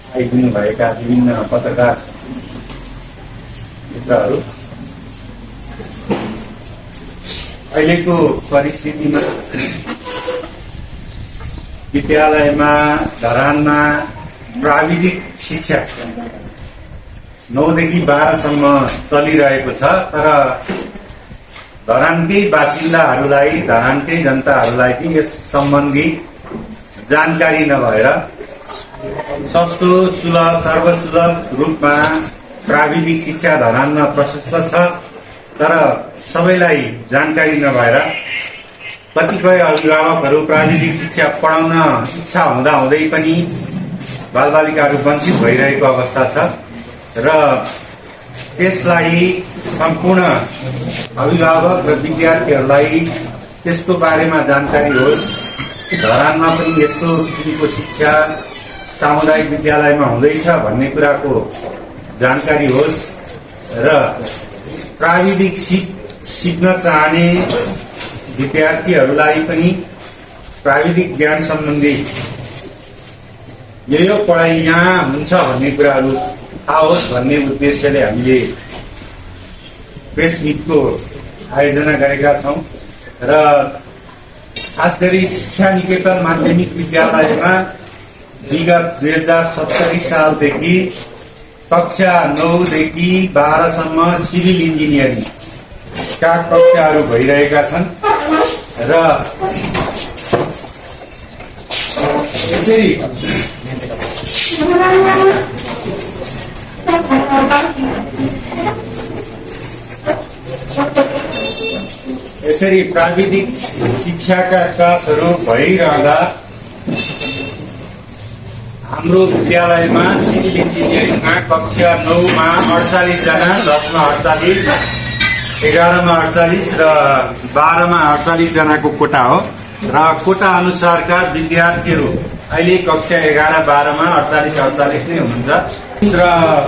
आइदिनुभएका विभिन्न पत्रकार मित्रहरू, अहिलेको परिस्थितिमा विद्यालयमा धरानमा प्राविधिक शिक्षा 9 देखि 12 सम्म चलिरहेको छ। तर धरानकै बासिन्दाहरूलाई, धरानकै जनताहरूलाई चाहिँ यस सम्बन्धी जानकारी नभएर सस्तो, सुलभ, सर्वसुलभ रूपमा प्राविधिक शिक्षा धरानमा प्रशस्त छ। तर सबैलाई जानकारी नभएर कतिपय अभिभावकहरू प्राविधिक शिक्षा पढाउन इच्छा हुँदाहुँदै पनि बालबालिकाहरू वञ्चित भइरहेको अवस्था छ र त्यसलाई सम्पूर्ण अभिभावक र विद्यार्थीहरूलाई त्यसको बारेमा जानकारी होस्। धरानमा पनि यस्तो किसिमको शिक्षा सामुदायिक विद्यालयमा हुँदैछ भन्ने कुराको जानकारी होस् र प्राविधिक सिक्न चाहने विद्यार्थीहरूलाई पनि प्राविधिक ज्ञान सम्बन्धी यो पढाइ यहाँ हुन्छ भन्ने कुराहरू थाहा होस् भन्ने उद्देश्यले हामीले प्रेस मिटको आयोजना गरेका छौँ र खास गरी शिक्षा निकेतन माध्यमिक विद्यालयमा विगत 2070 सालदेखि कक्षा 9 देखि 12 सम्म सिभिल इन्जिनियरिङका कक्षाहरू भइरहेका छन् र यसरी प्राविधिक शिक्षाका क्लासहरू भइरहँदा हाम्रो विद्यालयमा सिभिल इन्जिनियरिङमा कक्षा 9 मा 48 जना, 10 मा 48, 11 मा 48 र 12 मा 48 जनाको कोटा हो र कोटा अनुसारका विद्यार्थीहरू अहिले कक्षा 11, 12 मा 48 नै हुनुहुन्छ र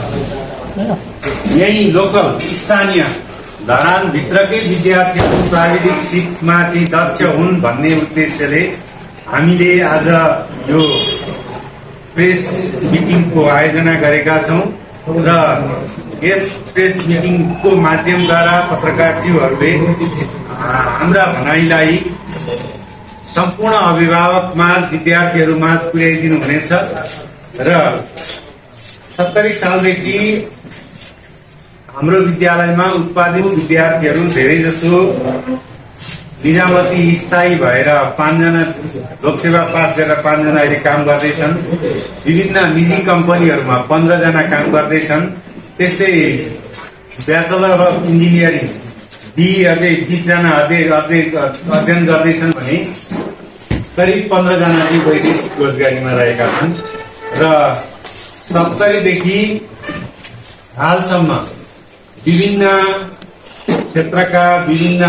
यही लोकल स्थानीय धरान भित्रकै विद्यार्थीहरू प्राविधिक सिपमा चाहिँ दक्ष हुन् भन्ने उद्देश्यले हामीले आज यो प्रेस मिटिङको आयोजना गरेका छौँ र यस प्रेस मिटिङको माध्यमद्वारा पत्रकारज्यूहरूले हाम्रा भनाइलाई सम्पूर्ण अभिभावकमाझ, विद्यार्थीहरूमाझ पुर्याइदिनु हुनेछ र 70 सालदेखि हाम्रो विद्यालयमा उत्पादित विद्यार्थीहरू धेरैजसो निजामती स्थायी भएर 5 जना लोकसेवा पास गरेर 5 जना अहिले काम गर्दैछन्। विभिन्न निजी कम्पनीहरूमा 15 जना काम गर्दैछन्। त्यस्तै ब्याचलर अफ इन्जिनियरिङ बी अझै 20 जना अध्ययन गर्दैछन् भने करिब 15 जना चाहिँ वैदेशिक रोजगारीमा रहेका छन् र 70 देखि हालसम्म विभिन्न क्षेत्रका विभिन्न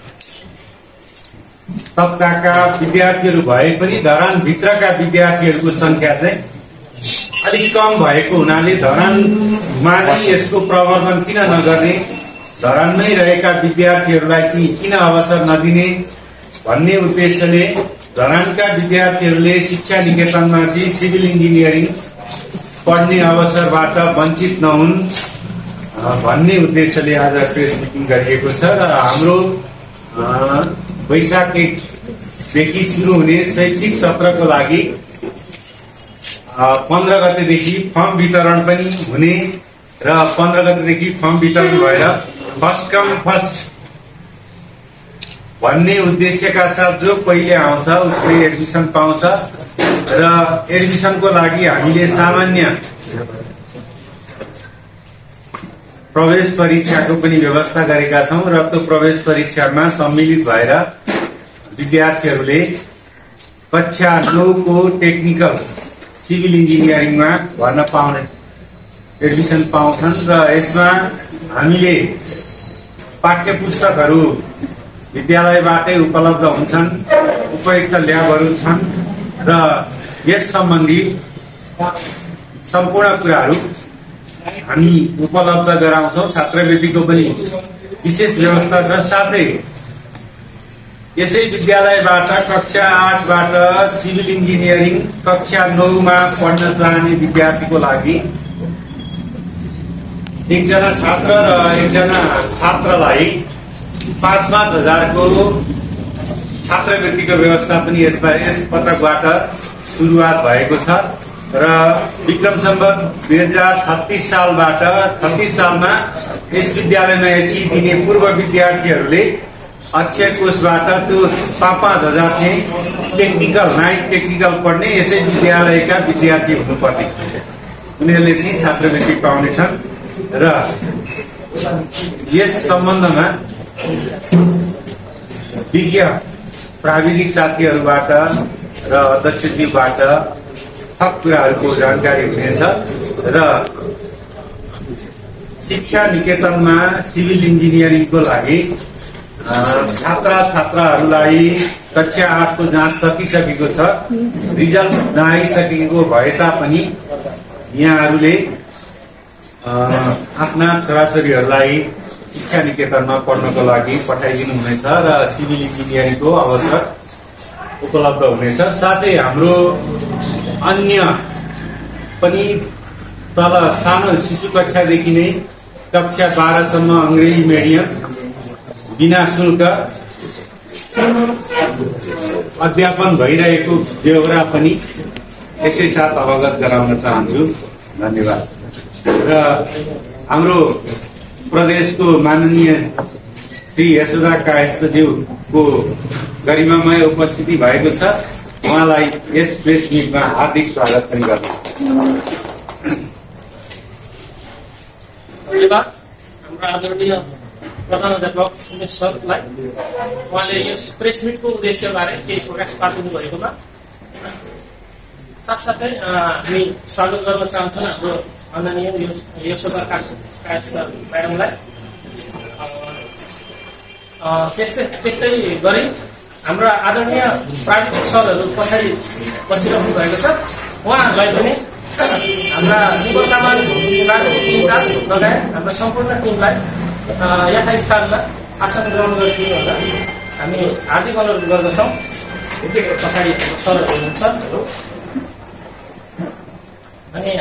तबकाका विद्यार्थीहरू भए पनि धरान भित्रका विद्यार्थीहरूको संख्या चाहिँ अलिक कम भएको हुनाले धरानमा नै यसको प्रवर्धन किन नगर्ने, धरानमै रहेका विद्यार्थीहरूलाई चाहिँ किन अवसर नदिने भन्ने उद्देश्यले धरानका विद्यार्थीहरूले शिक्षा निकेतनमा चाहिँ सिभिल इन्जिनियरिङ पढ्ने अवसरबाट वञ्चित नहुन् भन्ने उद्देश्यले आज प्रेस मिटिङ गरिएको छ र हाम्रो वैशाख 1 देखि सुरु हुने शैक्षिक सत्रको लागि 15 गतेदेखि फर्म वितरण पनि हुने र 15 गतेदेखि फर्म वितरण भएर फर्स्ट कम फर्स्ट भन्ने उद्देश्यका साथ जो पहिले आउँछ उसले एडमिसन पाउँछ र एडमिसनको लागि हामीले सामान्य प्रवेश परीक्षाको पनि व्यवस्था गरेका छौं र त्यो प्रवेश परीक्षामा सम्मिलित भएर विद्यार्थीहरूले कक्षा 9 को टेक्निकल सिभिल इन्जिनियरिङमा भर्न पाउने एडमिसन पाउँछन् र यसमा हामीले पाठ्य पुस्तकहरू विद्यालयबाटै उपलब्ध हुन्छन्, उपयुक्त ल्याबहरू छन् र यस सम्बन्धी सम्पूर्ण कुराहरू हामी उपलब्ध गराउँछौं। छात्रवृत्तिको पनि विशेष व्यवस्था छ। साथै यसै विद्यालयबाट कक्षा 8 बाट सिभिल इन्जिनियरिङ कक्षा 9 मा पढ्न चाहने विद्यार्थीको लागि एकजना छात्र र एकजना छात्रलाई 5-5 हजारको छात्रवृत्तिको व्यवस्था पनि यस पटकबाट सुरुवात भएको छ र विक्रम सम्वत 2036 सालबाट 36 सालमा यस विद्यालयमा एसी दिने पूर्व विद्यार्थीहरूले अक्षय कोषबाट त्यो 5-5 हजार चाहिँ टेक्निकल नाइट टेक्निकल पढ्ने यसै विद्यालयका विद्यार्थी हुनुपर्ने उनीहरूले चाहिँ छात्रवृत्ति पाउनेछन् र यस सम्बन्धमा विज्ञ प्राविधिक साथीहरूबाट र अध्यक्षज्यूबाट थप कुराहरूको जानकारी हुनेछ र शिक्षा निकेतनमा सिभिल इन्जिनियरिङको लागि छात्राहरूलाई कक्षा 8 को जाँच सकिसकेको छ रिजल्ट नआइसकेको भए तापनि यहाँहरूले आफ्ना छोराछोरीहरूलाई शिक्षा निकेतनमा पढ्नको लागि पठाइदिनु हुनेछ र सिभिल इन्जिनियरिङको अवसर उपलब्ध हुनेछ। साथै हाम्रो अन्य पनि तल सानो शिशु कक्षादेखि नै कक्षा 12 सम्म अंग्रेजी मिडियम बिना शुल्क अध्यापन भइरहेको बेहोरा पनि यसै साथ अवगत गराउन चाहन्छु। धन्यवाद। र हाम्रो प्रदेशको माननीय श्री यशोदा कायस्थज्यूको गरिमामय उपस्थिति भएको छ। उहाँलाई यस प्रेस मिटमा हार्दिक स्वागत पनि गर्छु। धन्यवाद। हाम्रो आदरणीय प्रधान अध्यापक उमेश सरलाई उहाँले यस प्रेस मिटको उद्देश्यबारे केही प्रकाश पारिदिनु भएकोमा साथसाथै हामी स्वागत गर्न चाहन्छौँ हाम्रो माननीय यशोदा कायस्थ म्याडमलाई। त्यस्तै गरी हाम्रा आदरणीय प्राविधिक सरहरू पछाडि बसिरहनु भएको छ। उहाँहरूलाई पनि हाम्रा निको तामाङ प्राविधिक इन्चार्ज लगायत हाम्रा सम्पूर्ण टिमलाई यथास्थानमा आसन ग्रहण गरिदिनु होला हामी हार्दिक अनुरोध गर्दछौँ। पछाडि सरहरू हुनुहुन्छ अनि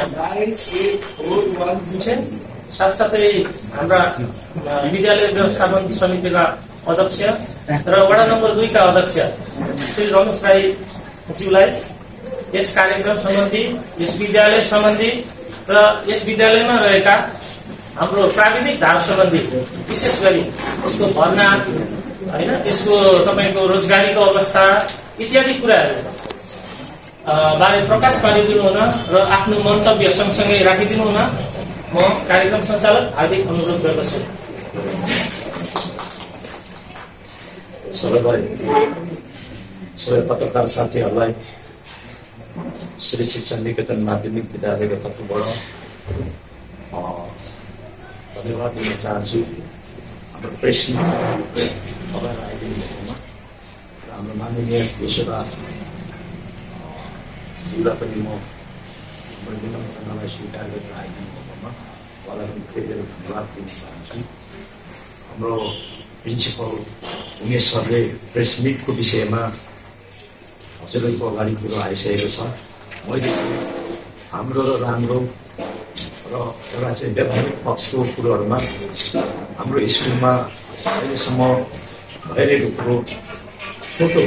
साथसाथै हाम्रा विद्यालय व्यवस्थापन समितिका अध्यक्ष र वडा नम्बर 2 का अध्यक्ष श्री रमेश राई ज्यूलाई यस कार्यक्रम सम्बन्धी यस विद्यालय सम्बन्धी र यस विद्यालयमा रहेका हाम्रो प्राविधिक धारा सम्बन्धी विशेष गरी यसको भर्ना हैन यसको तपाईको रोजगारीको अवस्था इत्यादि कुराहरू बारे प्रकाश पारिदिनु हुन र आफ्नो मन्तव्य सँगसँगै राखिदिनु हुन म कार्यक्रम सञ्चालक हार्दिक अनुरोध गर्दछु। सबै पत्रकार साथीहरूलाई श्री शिक्षा निकेतन माध्यमिक विद्यालयको तर्फबाट धन्यवाद दिन चाहन्छु। हाम्रो प्रेस मिटमा आइदिनु भएकोमा र हाम्रो माननीय यशोदा ज्यूलाई पनि म विनम्रतालाई स्वीकार गरेर आइदिनु भएकोमा उहाँलाई पनि फेरि धन्यवाद दिन चाहन्छु। हाम्रो प्रिन्सिपल उमेश सरले प्रेस मिटको विषयमा हजुरहरूको अगाडि कुरो आइसकेको छ। मैले हाम्रो र राम्रो र एउटा चाहिँ व्यावहारिक पक्षको कुरोहरूमा हाम्रो स्कुलमा अहिलेसम्म भइरहेको कुरो छोटो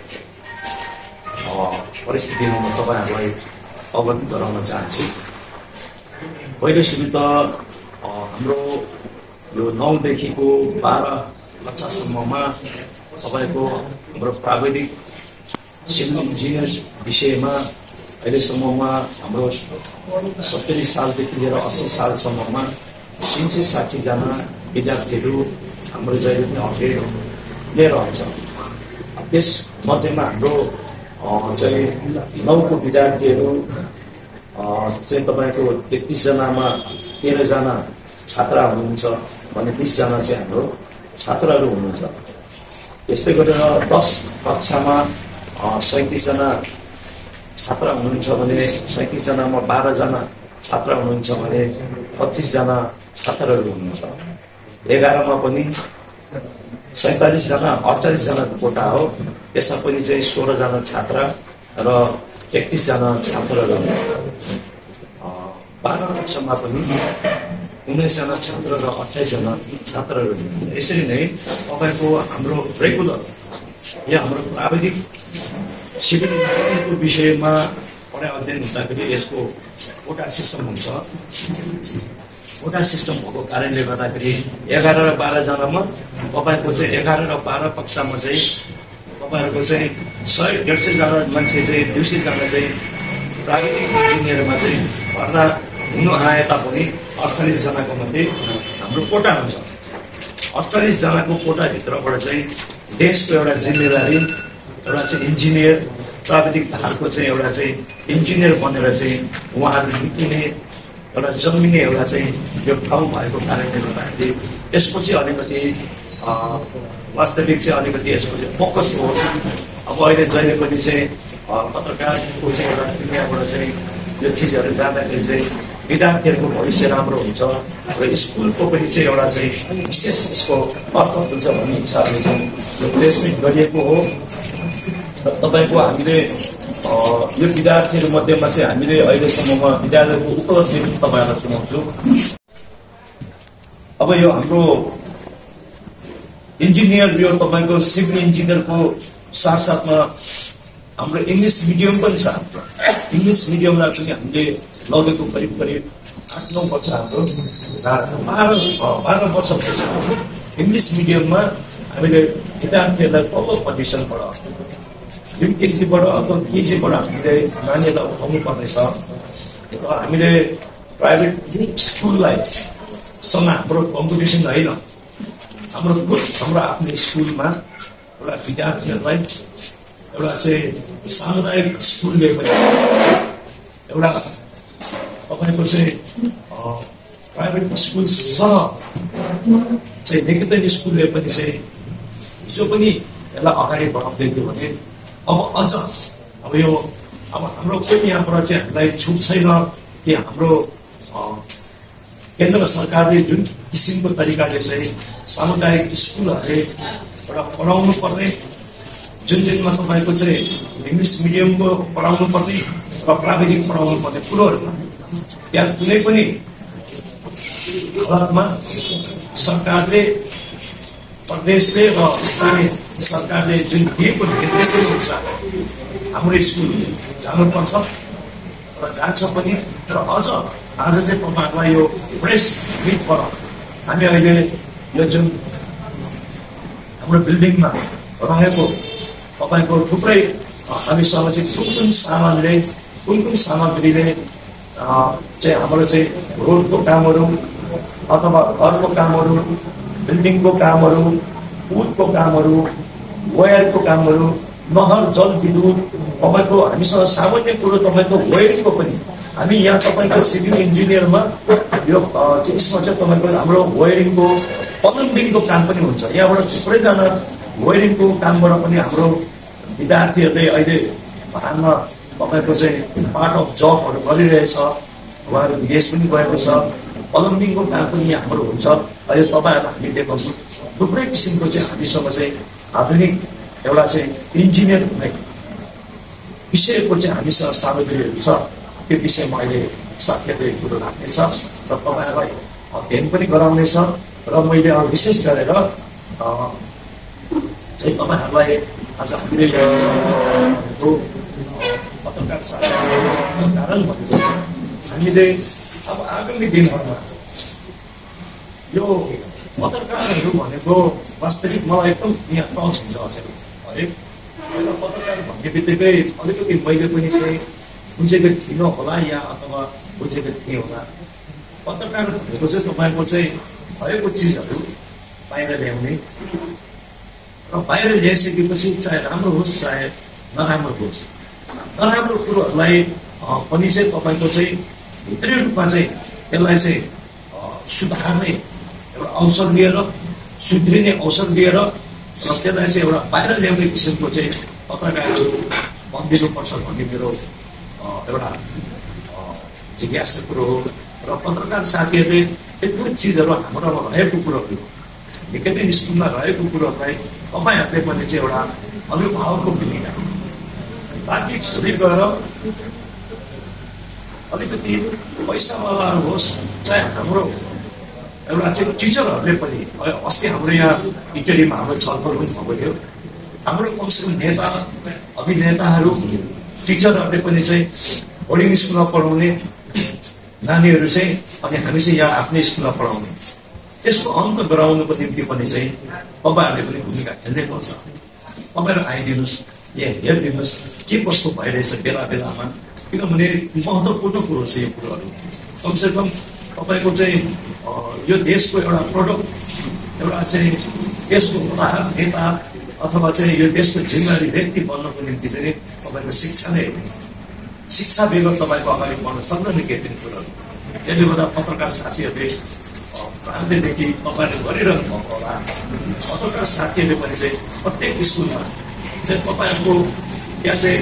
परिस्थितिमा म तपाईँहरूलाई अवगत गराउन चाहन्छु। पहिलो सुरु त हाम्रो यो 9 देखिको 12 कक्षासम्ममा तपाईँको हाम्रो प्राविधिक सिभिल इन्जिनियर विषयमा अहिलेसम्ममा हाम्रो 70 सालदेखि लिएर 80 सालसम्ममा 360 जना विद्यार्थीहरू हाम्रो जहिले पनि अपडेट लिएर आउँछ। त्यस मध्येमा हाम्रो चाहिँ 9 को विद्यार्थीहरू चाहिँ तपाईँको 33 जनामा 13 जना छात्रा हुनुहुन्छ भने 20 जना चाहिँ हाम्रो छात्राहरू हुनुहुन्छ। यस्तै गरेर 10 कक्षामा 37 जना छात्रा हुनुहुन्छ भने 37 जनामा 12 जना छात्रा हुनुहुन्छ भने 25 जना छात्राहरू हुनुहुन्छ। 11 मा पनि 47 जना 48 जनाको कोटा हो। यसमा पनि चाहिँ 16 जना छात्र र 31 जना छात्रहरू, 12 कक्षामा पनि 19 जना छात्र र 28 जना छात्रहरू। यसरी नै तपाईँको हाम्रो रेगुलर या हाम्रो प्राविधिक सिभिल इन्जिनियरिङको विषयमा पढाइ अध्ययन हुँदाखेरि यसको कोटा सिस्टम हुन्छ। कोटा सिस्टम भएको कारणले गर्दाखेरि 11 र 12 जनामा तपाईँको चाहिँ 11 र 12 कक्षामा चाहिँ तपाईँहरूको चाहिँ 100-150 जना मान्छे चाहिँ 200 जना चाहिँ प्राविधिक इन्जिनियरमा चाहिँ भर्ना हुनु आए तापनि 48 जनाको मध्ये हाम्रो कोटा हुन्छ। 48 जनाको कोटाभित्रबाट चाहिँ देशको एउटा जिम्मेवारी, एउटा चाहिँ इन्जिनियर, प्राविधिक धारको चाहिँ एउटा चाहिँ इन्जिनियर बनेर चाहिँ उहाँहरू निक्लिने एउटा जन्मिने एउटा चाहिँ यो ठाउँ भएको कारणले गर्दाखेरि यसको चाहिँ अलिकति वास्तविक चाहिँ अलिकति यसको चाहिँ फोकस होस्। अब अहिले जहिले पनि चाहिँ पत्रकारको चाहिँ एउटा दुनियाँबाट चाहिँ यो चिजहरू जाँदाखेरि चाहिँ विद्यार्थीहरूको भविष्य राम्रो हुन्छ र स्कुलको पनि चाहिँ एउटा चाहिँ विशेष यसको अर्थ हुन्छ भन्ने हिसाबले चाहिँ यो प्लेसमेन्ट गरिएको हो। र तपाईँको हामीले यो विद्यार्थीहरू मध्येमा चाहिँ हामीले अहिलेसम्ममा विद्यालयको उपलब्धि तपाईँहरूलाई सुनाउँछु। अब यो हाम्रो इन्जिनियर, यो तपाईँको सिभिल इन्जिनियरको साथसाथमा हाम्रो इङ्ग्लिस मिडियम पनि छ। इङ्ग्लिस मिडियमलाई पनि हामीले लगेको करिब 8-9 वर्ष हाम्रो 12 वर्ष भइसक्यो। इङ्ग्लिस मिडियममा हामीले विद्यार्थीहरूलाई तल्लो कन्डिसनबाट युकेजीबाट अथवा केजीबाट हामीले नानीहरूलाई उठाउनु पर्नेछ। हामीले प्राइभेट स्कुललाई सँग हाम्रो कम्पिटिसन होइन, हाम्रो आफ्नो स्कुलमा एउटा विद्यार्थीहरूलाई एउटा चाहिँ सामुदायिक स्कुलले पनि एउटा तपाईँको चाहिँ प्राइभेट स्कुलसँग चाहिँ निकेतन स्कुलले पनि चाहिँ हिजो पनि यसलाई अगाडि बढाउँदै थियो भने अब अझ अब हाम्रो पनि यहाँबाट चाहिँ हामीलाई छुट छैन कि हाम्रो केन्द्र सरकारले जुन किसिमको तरिकाले चाहिँ सामुदायिक स्कुलहरूले एउटा पढाउनु पर्ने, जुनमा तपाईँको चाहिँ इङ्ग्लिस मिडियमको पढाउनु पर्ने र प्राविधिक पढाउनु पर्ने कुरोहरूमा त्यहाँ कुनै पनि हालतमा सरकारले, प्रदेशले र स्थानीय सरकारले जुन दिएको निर्देश अनुसार हाम्रो स्कुल जानुपर्छ र जान्छ पनि। र अझ आज चाहिँ तपाईँहरूलाई यो प्रेस मिटबाट हामी अहिले यो जुन हाम्रो बिल्डिङमा रहेको तपाईँको थुप्रै हामीसँग चाहिँ कुन सामग्रीले चाहिँ हाम्रो चाहिँ रोडको कामहरू अथवा घरको कामहरू, बिल्डिङको कामहरू, पुलको कामहरू, वायरको कामहरू, नहर जल विद्युत, तपाईँको हामीसँग सामान्य कुरो तपाईँको वायरिङको पनि हामी यहाँ तपाईँको सिभिल इन्जिनियरमा यो यसमा चाहिँ तपाईँको हाम्रो वायरिङको प्लम्बिङको काम पनि हुन्छ। यहाँबाट थुप्रैजना वायरिङको कामबाट पनि हाम्रो विद्यार्थीहरूले अहिले हालमा तपाईँको चाहिँ पार्ट अफ जबहरू गरिरहेछ। उहाँहरू विदेश पनि गएको छ। प्लम्बिङको काम पनि यहाँ हाम्रो हुन्छ। अहिले तपाईँहरू हामी देखाउँछु थुप्रै किसिमको चाहिँ हामीसँग चाहिँ आधुनिक एउटा चाहिँ इन्जिनियर हुने विषयको चाहिँ हामीसँग सामग्रीहरू छ। त्यो विषयमा अहिले साथीहरूले कुरो राख्नेछ र तपाईँहरूलाई अध्ययन पनि गराउनेछ। र मैले विशेष गरेर चाहिँ तपाईँहरूलाई आज हामीले पत्रकार कारण भनेको हामीले अब आगामी दिनहरूमा यो पत्रकारहरू भनेको वास्तविक मलाई एकदम यहाँ टच हुन्छ अझै है। पहिला पत्रकार भन्ने बित्तिकै अलिकति मैले पनि चाहिँ बुझेको थिइनँ होला या अथवा बुझेको थिएँ होला। पत्रकार भनेको चाहिँ तपाईँको चाहिँ भएको चिजहरू बाहिर ल्याउने र बाहिर ल्याइसकेपछि चाहे राम्रो होस् चाहे नराम्रो होस्, नराम्रो कुरोहरूलाई पनि चाहिँ तपाईँको चाहिँ भित्री रूपमा चाहिँ त्यसलाई चाहिँ सुधार्ने एउटा अवसर लिएर, सुध्रिने अवसर लिएर र त्यसलाई चाहिँ एउटा बाहिर ल्याउने किसिमको चाहिँ पत्रकारहरू बनिदिनुपर्छ भन्ने मेरो एउटा जिज्ञासा कुरो हो। र पत्रकार साथीहरूले एकदमै चिजहरू हाम्रोमा रहेको कुरोहरू निकै नै स्कुलमा रहेको कुरोहरूलाई तपाईँहरूले पनि चाहिँ एउटा अभिभावकको भूमिका ताकि छोरी गएर अलिकति पैसावालाहरू होस् चाहे हाम्रो एउटा चाहिँ टिचरहरूले पनि अस्ति हाम्रो यहाँ इटलीमा हाम्रो छलफल पनि भयो हाम्रो कमसेकम नेता अभिनेताहरू टिचरहरूले पनि चाहिँ बोर्डिङ स्कुलमा पढाउने नानीहरू चाहिँ अनि हामी चाहिँ यहाँ आफ्नै स्कुलमा पढाउने यसको अन्त गराउनुको निम्ति पनि चाहिँ तपाईँहरूले पनि भूमिका खेल्नै पर्छ। तपाईँहरू आइदिनुहोस् यहाँ हेरिदिनुहोस् के कस्तो भइरहेछ बेला बेलामा किनभने महत्त्वपूर्ण कुरो छ यो कुरोहरू कमसेकम तपाईँको चाहिँ यो देशको एउटा प्रोडक्ट एउटा चाहिँ देशको नेता अथवा चाहिँ यो देशको जिम्मेवारी व्यक्ति बन्नको निम्ति चाहिँ तपाईँको शिक्षा नै शिक्षा बेगर तपाईँको अगाडि बढ्न सक्दैन केही पनि कुरोहरू। त्यसले गर्दा पत्रकार साथीहरूले प्रान्तदेखि तपाईँहरूले गरिरहनु भएको होला पत्रकार साथीहरूले पनि चाहिँ प्रत्येक स्कुलमा चाहिँ तपाईँहरूको यहाँ चाहिँ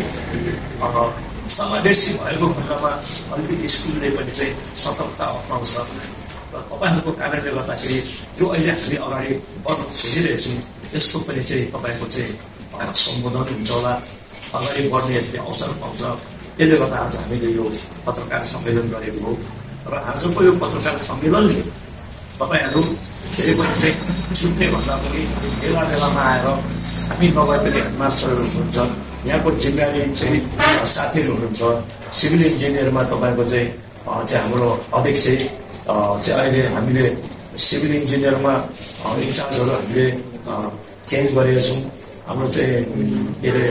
समावेशी भएको खण्डमा अलिकति स्कुलले पनि चाहिँ सतर्कता अप्नाउँछ र तपाईँहरूको कारणले गर्दाखेरि जो अहिले हामी अगाडि बढ्न खोजिरहेछौँ यसको पनि चाहिँ तपाईँको चाहिँ सम्बोधन हुन्छ होला अगाडि बढ्ने यसले अवसर पाउँछ। त्यसले गर्दा आज हामीले यो पत्रकार सम्मेलन गरेको हो र आजको यो पत्रकार सम्मेलनले तपाईँहरू धेरै पनि चाहिँ छुट्ने भन्दा पनि बेला बेलामा आएर हामी नभए पनि हेडमास्टरहरू हुनुहुन्छ यहाँको जिम्मेवारी चाहिँ साथीहरू हुनुहुन्छ सिभिल इन्जिनियरमा तपाईँको चाहिँ हाम्रो अध्यक्ष चाहिँ अहिले हामीले सिभिल इन्जिनियरमा इन्चार्जहरू हामीले चेन्ज गरेका छौँ। हाम्रो चाहिँ के अरे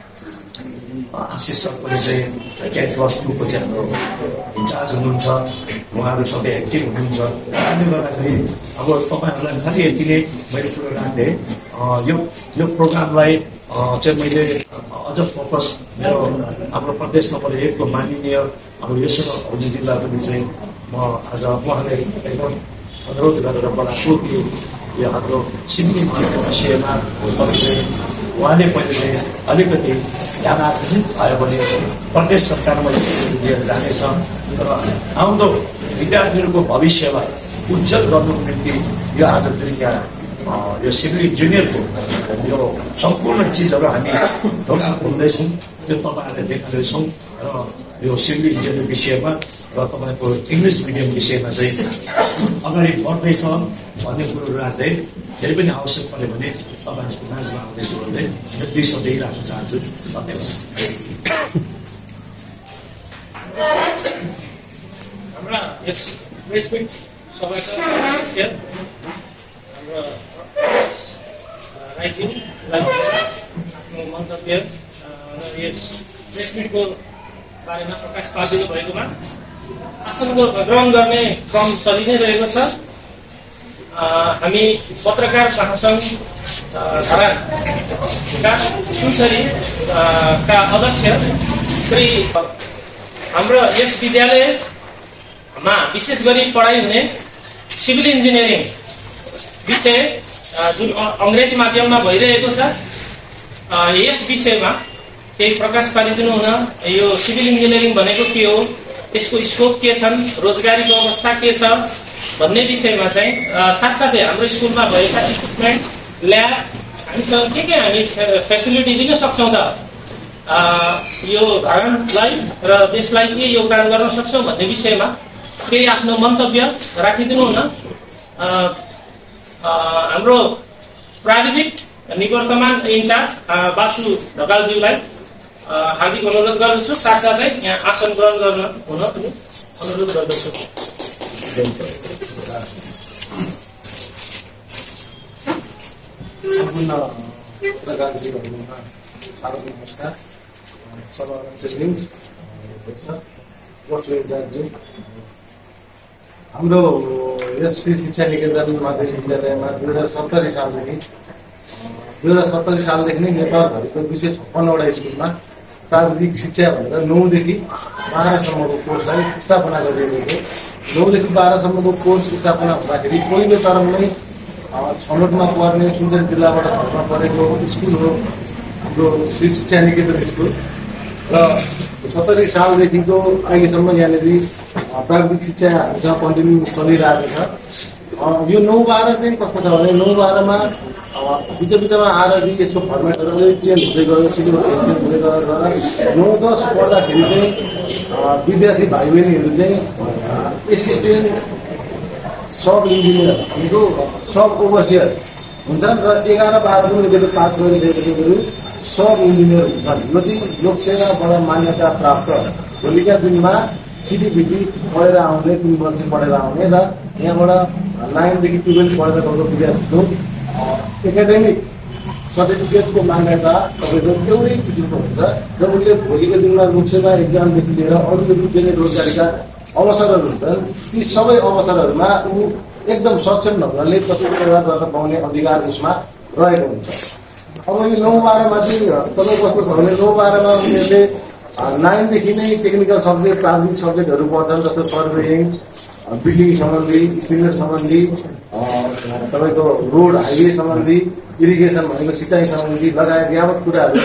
आशिष सर पनि चाहिँ क्याट प्लस 2 को चाहिँ हाम्रो इन्चार्ज हुनुहुन्छ उहाँहरू सबै एक्टिभ हुनुहुन्छ। त्यसले गर्दाखेरि अब तपाईँहरूलाई खालि यति नै मैले कुरो राखेँ यो प्रोग्रामलाई चाहिँ मैले अझ फोकस मेरो हाम्रो प्रदेश नम्बर 1 को माननीय हाम्रो यशोधर भौजीजीलाई पनि चाहिँ म आज उहाँले एकदम अनुरोध गरेर बोलाएको कि यो हाम्रो सिक्किम जिल्लाको विषयमा चाहिँ उहाँले पनि चाहिँ अलिकति ध्यान आकर्षित भयो भने प्रदेश सरकारमा लिएर जानेछ र आउँदो विद्यार्थीहरूको भविष्यलाई उज्जवल गर्नुको निम्ति यो आज जुन यहाँ यो सिभिल इन्जिनियरको यो सम्पूर्ण चिजहरू हामी ढोका खोल्दैछौँ त्यो तपाईँहरूले देख्दैछौँ र यो सिभिल इन्जिनियर विषयमा र तपाईँको इङ्ग्लिस मिडियम विषयमा चाहिँ अगाडि बढ्दैछ भन्ने कुरोहरू राख्दै फेरि पनि आवश्यक पऱ्यो भने तपाईँहरूको माझमा आउँदैछु भन्दै यो 2 शब्द राख्न चाहन्छु। धन्यवाद। हाम्रा यस प्रेस मिट सभाका अध्यक्ष हाम्रो राईज्यूलाई आफ्नो मन्तव्य र यस प्रेस मिटको बारेमा प्रकाश पारिदिनु भएकोमा आसनको ग्रहण गर्ने क्रम चलि नै रहेको छ। हामी पत्रकार महासङ्घ धरानका सुनसरीका अध्यक्ष श्री हाम्रो यस विद्यालयमा विशेष गरी पढाइ हुने सिभिल इन्जिनियरिङ विषय जुन अङ्ग्रेजी माध्यममा भइरहेको छ यस विषयमा केही प्रकाश पारिदिनु हुन यो सिभिल इन्जिनियरिङ भनेको के हो यसको स्कोप के छन् रोजगारीको अवस्था के छ भन्ने विषयमा चाहिँ साथसाथै हाम्रो स्कुलमा भएका इक्विपमेन्ट ल्याब हामीसँग के हामी फेसिलिटी दिन सक्छौँ त यो धरानलाई र देशलाई के योगदान गर्न सक्छौँ भन्ने विषयमा केही आफ्नो मन्तव्य राखिदिनु हुन हाम्रो प्राविधिक निवर्तमान इन्चार्ज बासु ढकालज्यूलाई हार्दिक अनुरोध गर्दछु। साथसाथै यहाँ आसन ग्रहण गर्न हुन पनि अनुरोध गर्दछु। सम्पूर्ण पत्रकारजीहरूमा हार्दिक नमस्कार। हाम्रो यस शिक्षा निकेतन माध्यमिक विद्यालयमा 2070 सालदेखि नै नेपालभरिको 256वटा स्कुलमा प्राविधिक शिक्षा भनेर 9 देखि 12 सम्मको कोर्सलाई स्थापना गरिएको थियो। 9 देखि 12 सम्मको कोर्स स्थापना हुँदाखेरि पहिलो चरणमै छनौटमा पर्ने सुनसरी जिल्लाबाट छनौटमा परेको स्कुल हो हाम्रो श्री शिक्षा निकेतन स्कुल र 70 सालदेखिको अहिलेसम्म यहाँनिर प्राविधिक शिक्षा हामीसँग कन्टिन्यू चलिरहेको छ। यो 9-12 चाहिँ कस्तो छ भने 9-12मा बिचमा आएर यसको फर्मेटहरू अलिक चेन्ज हुँदै गयो, सिड्युल चेन्ज हुँदै गयो। 9-10 पढ्दाखेरि चाहिँ विद्यार्थी भाइ बहिनीहरू चाहिँ एसिस्टेन्ट सब इन्जिनियर भनेको सब ओभरसियर हुन्छन् र 11-12 पनि उनीहरूले पास गरिसकेपछि उनीहरू सब इन्जिनियर हुन्छन्। यो चाहिँ लोकसेवाबाट मान्यता प्राप्त भोलिका दिनमा सिडिपिटी पढेर आउने 3 वर्ष पढेर आउने र यहाँबाट 9 देखि 12 पढेर गएको विद्यार्थीको एकाडेमिक सर्टिफिकेटको मान्यता तपाईँको एउटै किसिमको हुन्छ र उनले भोलिको दिनमा लोकसेवा एक्जामदेखि लिएर अरू विभिन्न रोजगारीका अवसरहरू हुन्छन्। ती सबै अवसरहरूमा ऊ एकदम सक्षम ढङ्गले कसैको प्रयास गर्न पाउने अधिकार उसमा रहेको हुन्छ। अब यो 9-12मा चाहिँ तपाईँ कस्तो छ भने 9-12मा उनीहरूले 9 देखि नै टेक्निकल सब्जेक्ट प्राथमिक सब्जेक्टहरू पढ्छन्, जस्तो सर्वेइङ, बिल्डिङ सम्बन्धी, स्टिमेट सम्बन्धी, तपाईँको रोड हाइवे सम्बन्धी, इरिगेसन भनेको सिँचाइ सम्बन्धी लगायत यावत कुराहरू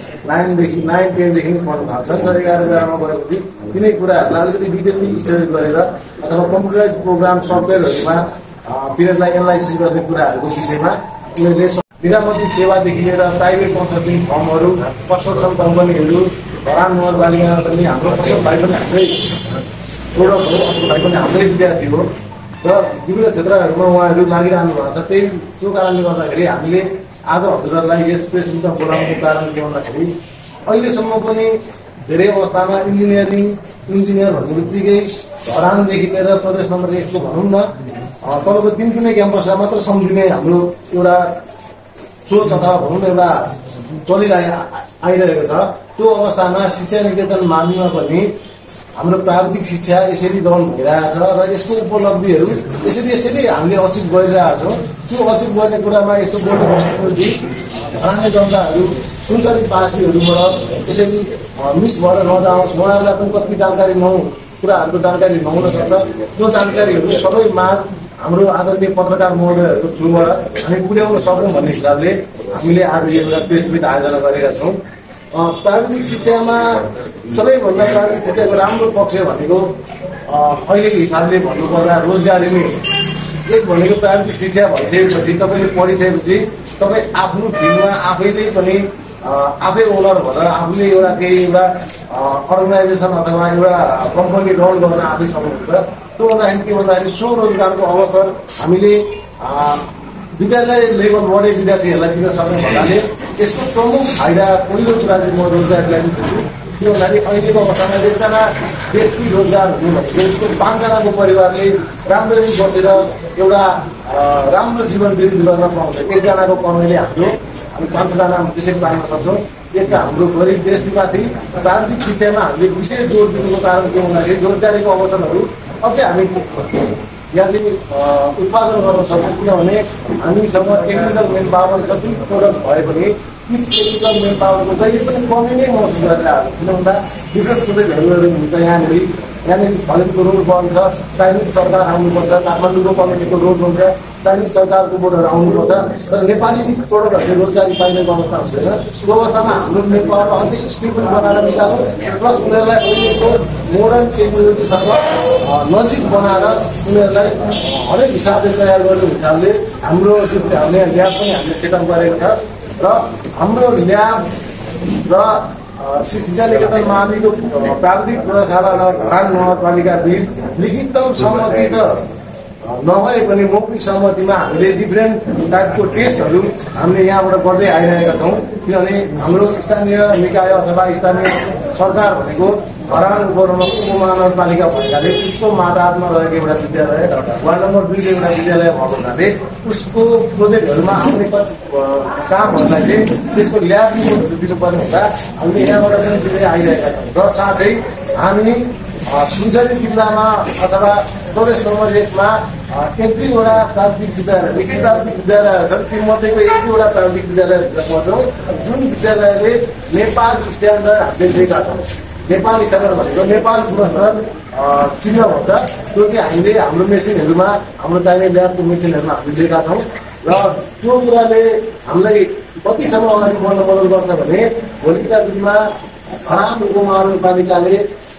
9-10 देखि नै पढ्न थाल्छन् र 11-12मा गएपछि तिनै कुराहरूलाई अलिकति डिटेलली स्टडी गरेर अथवा कम्प्युटराइज प्रोग्राम सफ्टवेयरहरूमा तिनीहरूलाई एनालाइसिस गर्ने कुराहरूको विषयमा उनीहरूले निजामती सेवादेखि लिएर प्राइभेट कन्सल्टिङ फर्महरू, कन्स्ट्रक्सन कम्पनीहरू, धरान नगरपालिकामा पनि हाम्रो असल भाइ पनि हाम्रै प्रोडक्ट हो, असल भाइ पनि हाम्रै विद्यार्थी हो र विभिन्न क्षेत्रहरूमा उहाँहरू लागिरहनु भएको छ। त्यो कारणले गर्दाखेरि हामीले आज हजुरहरूलाई यस प्रेस मिटमा बोलाउनुको कारण के भन्दाखेरि अहिलेसम्म पनि धेरै अवस्थामा इन्जिनियर भन्ने बित्तिकै धरानदेखि लिएर प्रदेश नम्बर 1 को भनौँ न तपाईँको 3 क्याम्पसलाई मात्र सम्झिने हाम्रो एउटा सोच अथवा भनौँ न एउटा आइरहेको छ। त्यो अवस्थामा शिक्षा निकेतन माविमा पनि हाम्रो प्राविधिक शिक्षा यसरी डाउन भइरहेछ र यसको उपलब्धिहरू यसरी हामीले अचिभ गरिरहेका छौँ। त्यो अचिभ गर्ने कुरामा यस्तो बोल्ने भन्दाखेरि धराने जनताहरू सुनसरी पासीहरूबाट यसरी मिस भएर नजाओस्, उहाँहरूलाई पनि कति जानकारी कुराहरूको जानकारी नहुन सक्छ। त्यो जानकारीहरू सबै माझ हाम्रो आदरणीय पत्रकार महोदयहरूको थ्रुबाट हामी पुर्याउन सकौँ भन्ने हिसाबले हामीले आज यो एउटा प्रेस मिट आयोजना गरेका छौँ। प्राविधिक शिक्षामा सबैभन्दा प्राविधिक शिक्षाको राम्रो पक्ष भनेको अहिलेको हिसाबले भन्नुपर्दा रोजगारी नै। एक भनेको प्राविधिक शिक्षा भइसकेपछि तपाईँले पढिसकेपछि तपाईँ आफ्नो फिल्डमा आफैले पनि आफै ओनर भएर आफूले एउटा अर्गनाइजेसन अथवा एउटा कम्पनी रन गर्न आफै सक्नुहुन्छ। त्यो भन्दाखेरि के भन्दाखेरि स्वरोजगारको अवसर हामीले विद्यालय लेभलबाटै विद्यार्थीहरूलाई दिन सक्ने भन्नाले यसको प्रमुख फाइदा पहिलो कुरा चाहिँ म रोजगारीलाई दिन्छु। के भन्दाखेरि अहिलेको अवस्थामा एकजना व्यक्ति रोजगार हुनु भनेको उसको 5 जनाको परिवारले राम्ररी बसेर एउटा राम्रो जीवन व्यतीत गर्न पाउँछ। 1 जनाको कमाइले हामी 5 जना त्यसरी पाउन सक्छौँ। एक त हाम्रो गरिब देशमाथि प्राविधिक शिक्षामा हामीले विशेष जोड दिनुको कारण के भन्दाखेरि रोजगारीको अवसरहरू अझै हामी यहाँ चाहिँ उत्पादन गर्न सक्छौँ। किनभने हामीसँग टेक्निकल मेन पावर जति प्रोडक्ट भए पनि ती टेक्निकल मेन पावरको चाहिँ एकदम कमी नै महसुस गरेर आएको। किन भन्दा डिफ्रेन्ट प्रोजेक्टहरू हुन्छ यहाँनिर छलेको रोड बन्छ, चाइनिज सरकार आउनुपर्छ, काठमाडौँको कमिटीको रोड हुन्छ, चाइनिज सरकारको बोर्डहरू आउनुपर्छ, तर नेपाली प्रोडक्टहरूले रोजगारी पाइने अवस्था हुँदैन। त्यो अवस्थामा हाम्रो नेपालमा अझै स्किल पनि बनाएर निकाल्छौँ, प्लस उनीहरूलाई अहिलेको मोडर्न टेक्नोलोजीसँग नजिक बनाएर उनीहरूलाई हरेक हिसाबले तयार गर्ने हिसाबले हाम्रो जुन हामीले ल्याब पनि हामीले सेटअप गरेको छ र हाम्रो ल्याब र शिक्षा निकेतन माविको प्राविधिक प्रयोगशाला र धरान नगरपालिका बीच लिखितम सहमति त नभए पनि मौखिक सहमतिमा हामीले डिफ्रेन्ट टाइपको टेस्टहरू हामीले यहाँबाट गर्दै आइरहेका छौँ। किनभने हाम्रो स्थानीय निकाय अथवा स्थानीय सरकार भनेको धरान उपमहानगरपालिका भएकाले उसको माताहतमा रहेको एउटा विद्यालय, वार्ड नम्बर 2 एउटा विद्यालय भएको हुनाले उसको प्रोजेक्टहरूमा आउने कामहरूलाई चाहिँ त्यसको ल्याब दिनुपर्ने हुँदा हामीले यहाँबाट पनि दिँदै आइरहेका छौँ। र साथै हामी सुनसरी जिल्लामा अथवा प्रदेश नम्बर 1 मा 1-2वटा प्राविधिक विद्यालय, निकै प्राविधिक विद्यालयहरू छन्। तीमध्येको 1-2वटा प्राविधिक विद्यालयभित्र पर्छौँ जुन विद्यालयले नेपाल स्ट्यान्डर्ड हामीले लिएका छौँ। नेपाल स्ट्यान्डर्ड भनेको नेपाल गुणस्तर चिन्ह भन्छ। त्यो चाहिँ हामीले हाम्रो मेसिनहरूमा हाम्रो चाहिने ल्याबको मेसिनहरूमा हामीले लिएका छौँ र त्यो कुराले हामीलाई कतिसम्म अगाडि बढ्न मद्दत गर्छ भने भोलिका दिनमा धरान उपमहानगरपालिकाले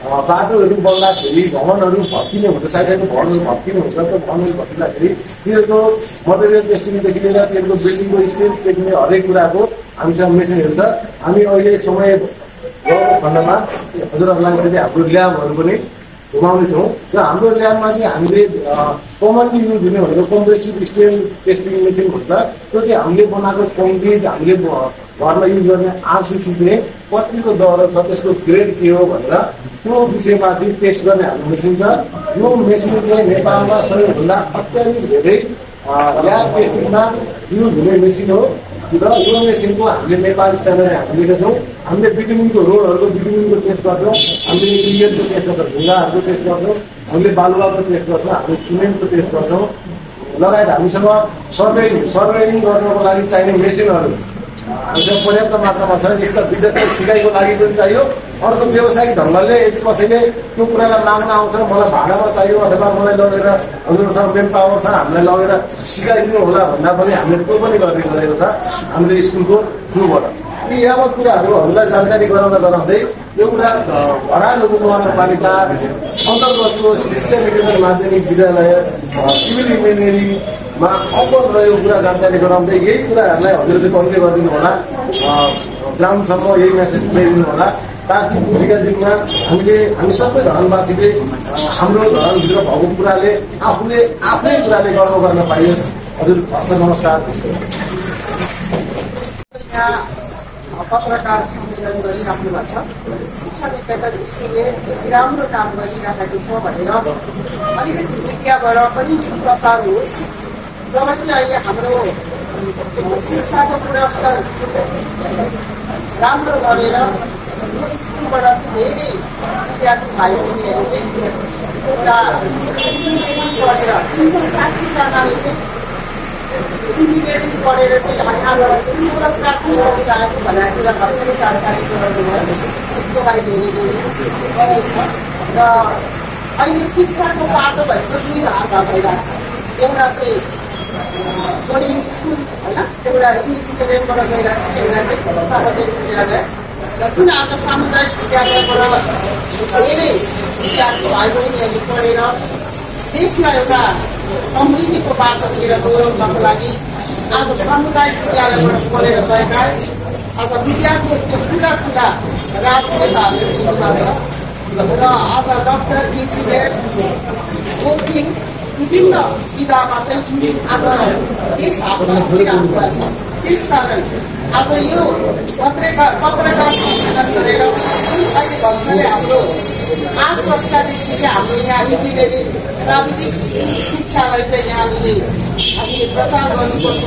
बाटोहरू बन्दाखेरि भवनहरू भत्किने हुन्छ, साइड साइडको भवनहरू भत्किने हुन्छ। त्यो भवनहरू भत्किँदाखेरि तिनीहरूको मटेरियल टेस्टिङदेखि लिएर तिनीहरूको बिल्डिङको स्टेजदेखि लिएर हरेक कुराको हामीसँग मेसिनहरू छ। हामी अहिले समय गएको खण्डमा हजुरहरूलाई चाहिँ हाम्रो ल्याबहरू पनि घुमाउनेछौँ र हाम्रो ल्याबमा चाहिँ हामीले कमनली युज हुने भनेको कम्प्रेसिभ स्टेन टेस्टिङ मेसिन भन्छ। त्यो चाहिँ हामीले बनाएको कङ्क्रिट, हामीले घरमा युज गर्ने आरसिसी चाहिँ कतिको दर छ, त्यसको ग्रेड के हो भनेर त्यो विषयमा चाहिँ टेस्ट गर्ने हाम्रो मेसिन छ। यो मेसिन चाहिँ नेपालमा सबैभन्दा अत्याधिक धेरै ल्याब टेस्टिङमा युज हुने मेसिन हो र यो मेसिनको हामीले नेपाल स्ट्यान्डर्ड हामी लिएका छौँ। हामीले बिटुमिनको रोडहरूको बिटुमिनको टेस्ट गर्छौँ, हामीले इन्डियनको टेस्ट गर्छौँ, ढुङ्गाहरूको टेस्ट गर्छौँ, हामीले बालुवाको टेस्ट गर्छौँ, हामीले सिमेन्टको टेस्ट गर्छौँ लगायत हामीसँग सर्वेलिङ गर्नको लागि चाहिने मेसिनहरू हामीसँग पर्याप्त मात्रामा छ। एक त विद्यार्थी सिकाइको लागि पनि चाहियो, अर्को व्यावसायिक ढङ्गले यदि कसैले त्यो कुरालाई माग्न आउँछ, मलाई भाडामा चाहियो अथवा मलाई लगेर हजुरसँग मेन पावर छ हामीलाई लगेर सिकाइदिनु होला भन्दा पनि हामीले त्यो पनि गर्ने गरेको छ हामीले स्कुलको थ्रुबाट। यी यावत कुराहरूलाई जानकारी गराउँदै एउटा भरालो नगरपालिका अन्तर्गतको शिक्षा निकेतन माध्यमिक विद्यालय सिभिल इन्जिनियरिङमा अब्बल रहेको कुरा जानकारी गराउँदै यही कुराहरूलाई हजुरले कन्भे गरिदिनु होला, ग्राउन्डसम्म यही मेसेज पुर्याइदिनु होला, ताकि भोलिका दिनमा हामी सबै धरानवासीले हाम्रो धरानभित्र भएको कुराले आफ्नै कुराले गर्व गर्न पाइयोस्। हजुर हस्त नमस्कार। पत्रकार सम्मेलन गरिराख्नु भएको छ। शिक्षा निकेतन स्कुलले यति राम्रो काम गरिराखेको छ भनेर अलिकति मिडियाबाट पनि प्रचार होस्। जबकि अहिले हाम्रो शिक्षाको गुणस्तर राम्रो गरेर यो स्कुलबाट चाहिँ धेरै विद्यार्थी भाइ बहिनीहरू चाहिँ एउटा इन्जिनियरिङ पढेर 360जनाले चाहिँ इन्जिनियरिङ पढेर चाहिँ यहाँबाट चाहिँ स्वरोजगारको लागि आएको भनेर कुराहरू जानकारी गराउनु भयो। त्यसको लागि धेरै गरेको छ र अहिले शिक्षाको बाटो भएको दुई भागमा भइरहेको छ। एउटा चाहिँ बोर्डिङ स्कुल होइन, एउटा इङ्ग्लिस मिडियमबाट गइरहेको छ, एउटा चाहिँ सामुदायिक विद्यालय र जुन हाम्रो सामुदायिक विद्यालयबाट धेरै विद्यार्थी भाइ बहिनीहरूले पढेर देशमा एउटा समृद्धिको बाटोतिर गइरहनको लागि आज सामुदायिक विद्यालयबाट पढेर गएका आज विद्यार्थीहरू ठुला ठुला राजनेताहरू स्कुलमा छ र आज डक्टर, इन्जिनियर, वकिल विभिन्न विधामा चाहिँ आज देश आफ्नो पुगिरहनु भएको छ। त्यसकारण आज यो पत्रकार सम्मेलन गरेर अहिले भर्खरै हाम्रो 8 कक्षादेखि चाहिँ हाम्रो यहाँ इन्जिनियरिङ प्राविधिक शिक्षालाई चाहिँ यहाँनिर हामीले प्रचार गर्नुपर्छ।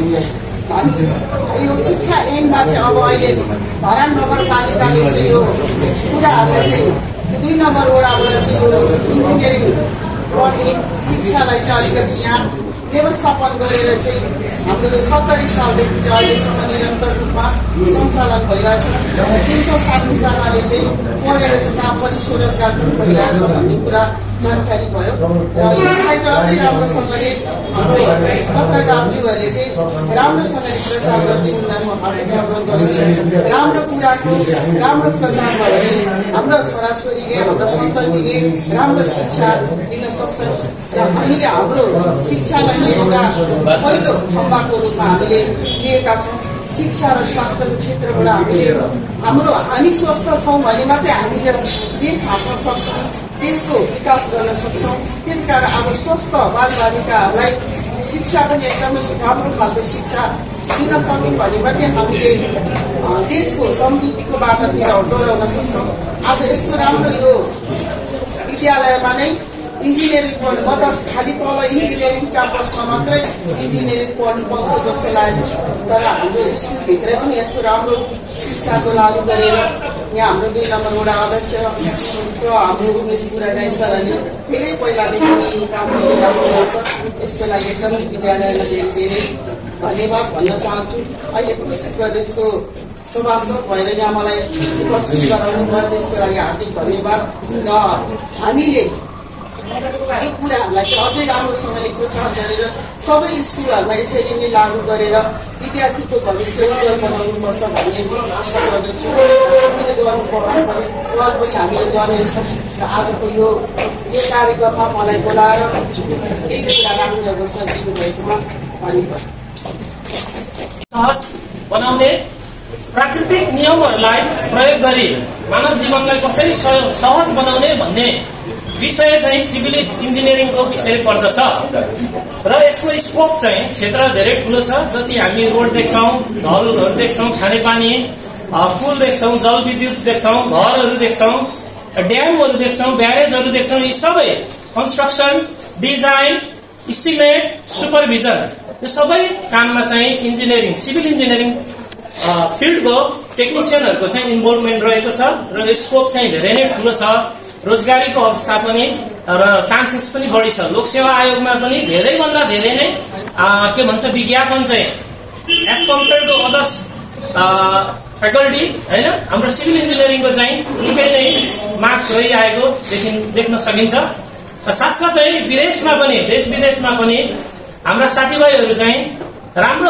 यो शिक्षा ऐनमा चाहिँ अब अहिले धरान नगरपालिकाले चाहिँ यो कुराहरूलाई चाहिँ 2 नम्बर वडाबाट चाहिँ यो इन्जिनियरिङ पढ्ने शिक्षालाई चाहिँ अलिकति यहाँ व्यवस्थापन गरेर चाहिँ हाम्रो 70 सालदेखि चाहिँ अहिलेसम्म निरन्तर रूपमा सञ्चालन भइरहेछ र 360जनाले चाहिँ पढेर चाहिँ काम पनि स्वरोजगार पनि भइरहेछ भन्ने कुरा जानकारी भयो। र यसलाई चाहिँ अझै राम्रोसँगले हाम्रो पत्रकारज्यूहरूले चाहिँ राम्रोसँगले प्रचार गर्दै उनलाई म अनुरोध गर्छु। राम्रो कुराको राम्रो प्रचार भयो भने हाम्रो छोराछोरीले हाम्रो सन्ततिले राम्रो शिक्षा दिन सक्छन् र हामीले हाम्रो शिक्षालाई एउटा पहिलो खम्बाको रूपमा हामीले लिएका छौँ। शिक्षा र स्वास्थ्यको क्षेत्रबाट हामी स्वस्थ छौँ भने मात्रै हामीले देश हात्न सक्छौँ, देशको विकास गर्न सक्छौँ। त्यसकारण अब स्वस्थ बालबालिकाहरूलाई शिक्षा पनि एकदमै राम्रो खालको शिक्षा दिन सक्यौँ भने मात्रै हामीले देशको समृद्धिको बाटोतिर डोर्याउन सक्छौँ। आज यस्तो राम्रो यो विद्यालयमा नै इन्जिनियरिङ पढ्नु, म त खालि तल इन्जिनियरिङ क्याम्पसमा मात्रै इन्जिनियरिङ पढ्नु पाउँछ जस्तो लाग्यो, तर हाम्रो स्कुलभित्रै पनि यस्तो राम्रो शिक्षाको लागू गरेर यहाँ हाम्रो 2 नम्बर वडा अध्यक्ष र हाम्रो उमेश गुरागाई सरले धेरै पहिलादेखि यो काम गरिरहेको हुन्छ। यसको लागि एकदमै विद्यालयलाई धेरै धेरै धन्यवाद भन्न चाहन्छु। अहिले कृषि प्रदेशको सभासद भएर यहाँ मलाई उपस्थित गराउनु भयो, त्यसको लागि हार्दिक धन्यवाद। र हामीले यो कुराहरूलाई योजनाहरूलाई चाहिँ अझै राम्रोसँगले प्रोत्साहन गरेर सबै स्कुलहरूमा यसरी नै लागू गरेर विद्यार्थीको भविष्य उज्जवल बनाउनुपर्छ भन्ने आशा गर्दछु। हामीले गर्नुपर्ने पहल पनि हामीले गर्नेछौँ र आजको यो कार्यक्रममा मलाई बोलाएर केही कुरा राख्ने अवस्था दिनुभएकोमा धन्यवाद। सहज बनाउने प्राकृतिक नियमहरूलाई प्रयोग गरी मानव जीवनलाई कसरी सहज बनाउने भन्ने विषय चाहिँ सिभिल इन्जिनियरिङको विषय पर्दछ र यसको स्कोप चाहिँ क्षेत्र धेरै ठुलो छ। जति हामी रोड देख्छौँ, ढलहरू देख्छौँ, खानेपानी, पुल देख्छौँ, जलविद्युत देख्छौँ, घरहरू देख्छौँ, ड्यामहरू देख्छौँ, ब्यारेजहरू देख्छौँ, यी सबै कन्स्ट्रक्सन, डिजाइन, इस्टिमेट, सुपरभिजन यो सबै काममा चाहिँ इन्जिनियरिङ, सिभिल इन्जिनियरिङ फिल्डको टेक्निसियनहरूको चाहिँ इन्भल्भमेन्ट रहेको छ र यो स्कोप चाहिँ धेरै नै ठुलो छ। रोजगारीको अवस्था पनि र चान्सेस पनि बढी छ। लोकसेवा आयोगमा पनि धेरैभन्दा धेरै नै के भन्छ विज्ञापन चाहिँ as compared to others faculty होइन हाम्रो सिभिल इन्जिनियरिङको चाहिँ निकै नै माग रहिआएको देख्न सकिन्छ। साथसाथै विदेशमा पनि देश विदेशमा पनि हाम्रा साथीभाइहरू चाहिँ राम्रो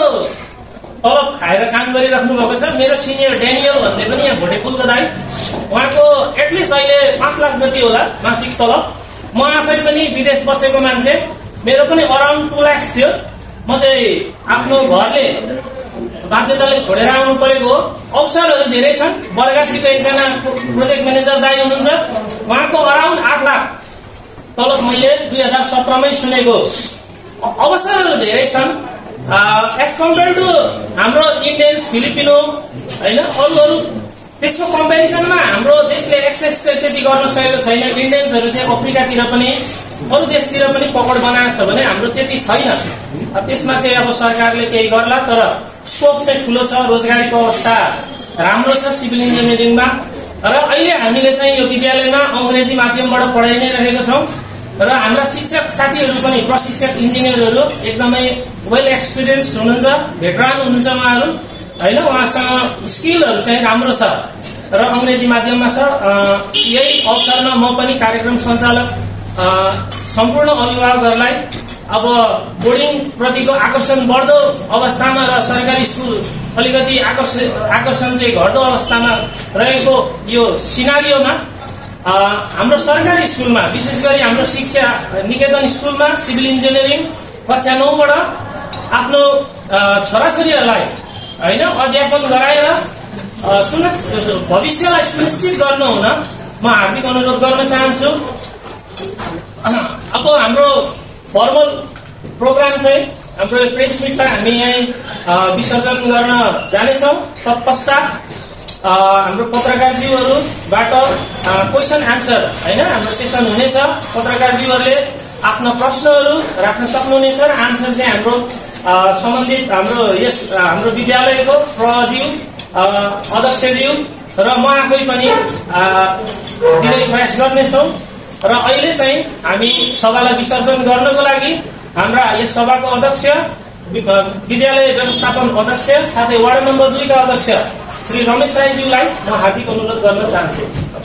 तलब खाएर काम गरिराख्नु भएको छ। मेरो सिनियर डेनियल भन्ने पनि यहाँ भोटेपुलको दाइ, उहाँको एटलिस्ट अहिले 5 लाख जति होला मासिक तलब। म आफै पनि विदेश बसेको मान्छे, मेरो पनि अराउन्ड 2 लाख थियो। म चाहिँ आफ्नो घरले बाध्यताले छोडेर आउनु परेको हो। अवसरहरू धेरै छन्। बरगाछीको एकजना प्रोजेक्ट म्यानेजर दाइ हुनुहुन्छ, उहाँको अराउन्ड 8 लाख तलब मैले 2017मै सुनेको। अवसरहरू धेरै छन् एज कम्पेयर टु हाम्रो इन्डियन्स, फिलिपिनो होइन अरू त्यसको कम्पेरिजनमा हाम्रो देशले एक्सेस चाहिँ त्यति गर्न सकेको छैन। इन्डियन्सहरू चाहिँ अफ्रिकातिर पनि अरू देशतिर पनि पकड बनाएको छ भने हाम्रो त्यति छैन। त्यसमा चाहिँ अब सरकारले केही गर्ला, तर स्कोप चाहिँ ठुलो छ। रोजगारीको अवस्था राम्रो छ सिभिल इन्जिनियरिङमा र अहिले हामीले चाहिँ यो विद्यालयमा अङ्ग्रेजी माध्यमबाट पढाइ नै रहेको छौँ र हाम्रा शिक्षक साथीहरू पनि प्रशिक्षक इन्जिनियरहरू एकदमै वेल एक्सपिरियन्स्ड हुनुहुन्छ, भेटरान हुनुहुन्छ उहाँहरू होइन। उहाँसँग स्किलहरू चाहिँ राम्रो छ र अङ्ग्रेजी माध्यममा छ। यही अवसरमा म पनि कार्यक्रम सञ्चालक सम्पूर्ण अभिभावकहरूलाई अब बोर्डिङ प्रतिको आकर्षण बढ्दो अवस्थामा र सरकारी स्कुल अलिकति आकर्षण चाहिँ घट्दो अवस्थामा रहेको यो सिनारियोमा हाम्रो सरकारी स्कुलमा विशेष गरी हाम्रो शिक्षा निकेतन स्कुलमा सिभिल इन्जिनियरिङ कक्षा 9बाट आफ्नो छोराछोरीहरूलाई होइन अध्यापन गराएर भविष्यलाई सुनिश्चित गर्नु हुन म हार्दिक अनुरोध गर्न चाहन्छु। अब हाम्रो फर्मल प्रोग्राम चाहिँ हाम्रो प्रेस मिटलाई हामी यहाँ विसर्जन गर्न जानेछौँ। तत्पश्चात हाम्रो पत्रकारज्यूहरूबाट क्वेसन आन्सर होइन हाम्रो सेसन हुनेछ। पत्रकारज्यूहरूले आफ्ना प्रश्नहरू राख्न सक्नुहुनेछ र आन्सर चाहिँ हाम्रो सम्बन्धित हाम्रो विद्यालयको प्रज्यू, अध्यक्षज्यू र म आफै पनि दिने प्रयास गर्नेछौँ। र अहिले चाहिँ हामी सभालाई विसर्जन गर्नको लागि हाम्रा यस सभाको अध्यक्ष, विद्यालय व्यवस्थापन अध्यक्ष साथै वार्ड नम्बर 2 का अध्यक्ष श्री रमेश राईज्यूलाई म हार्दिक अनुरोध गर्न चाहन्छु।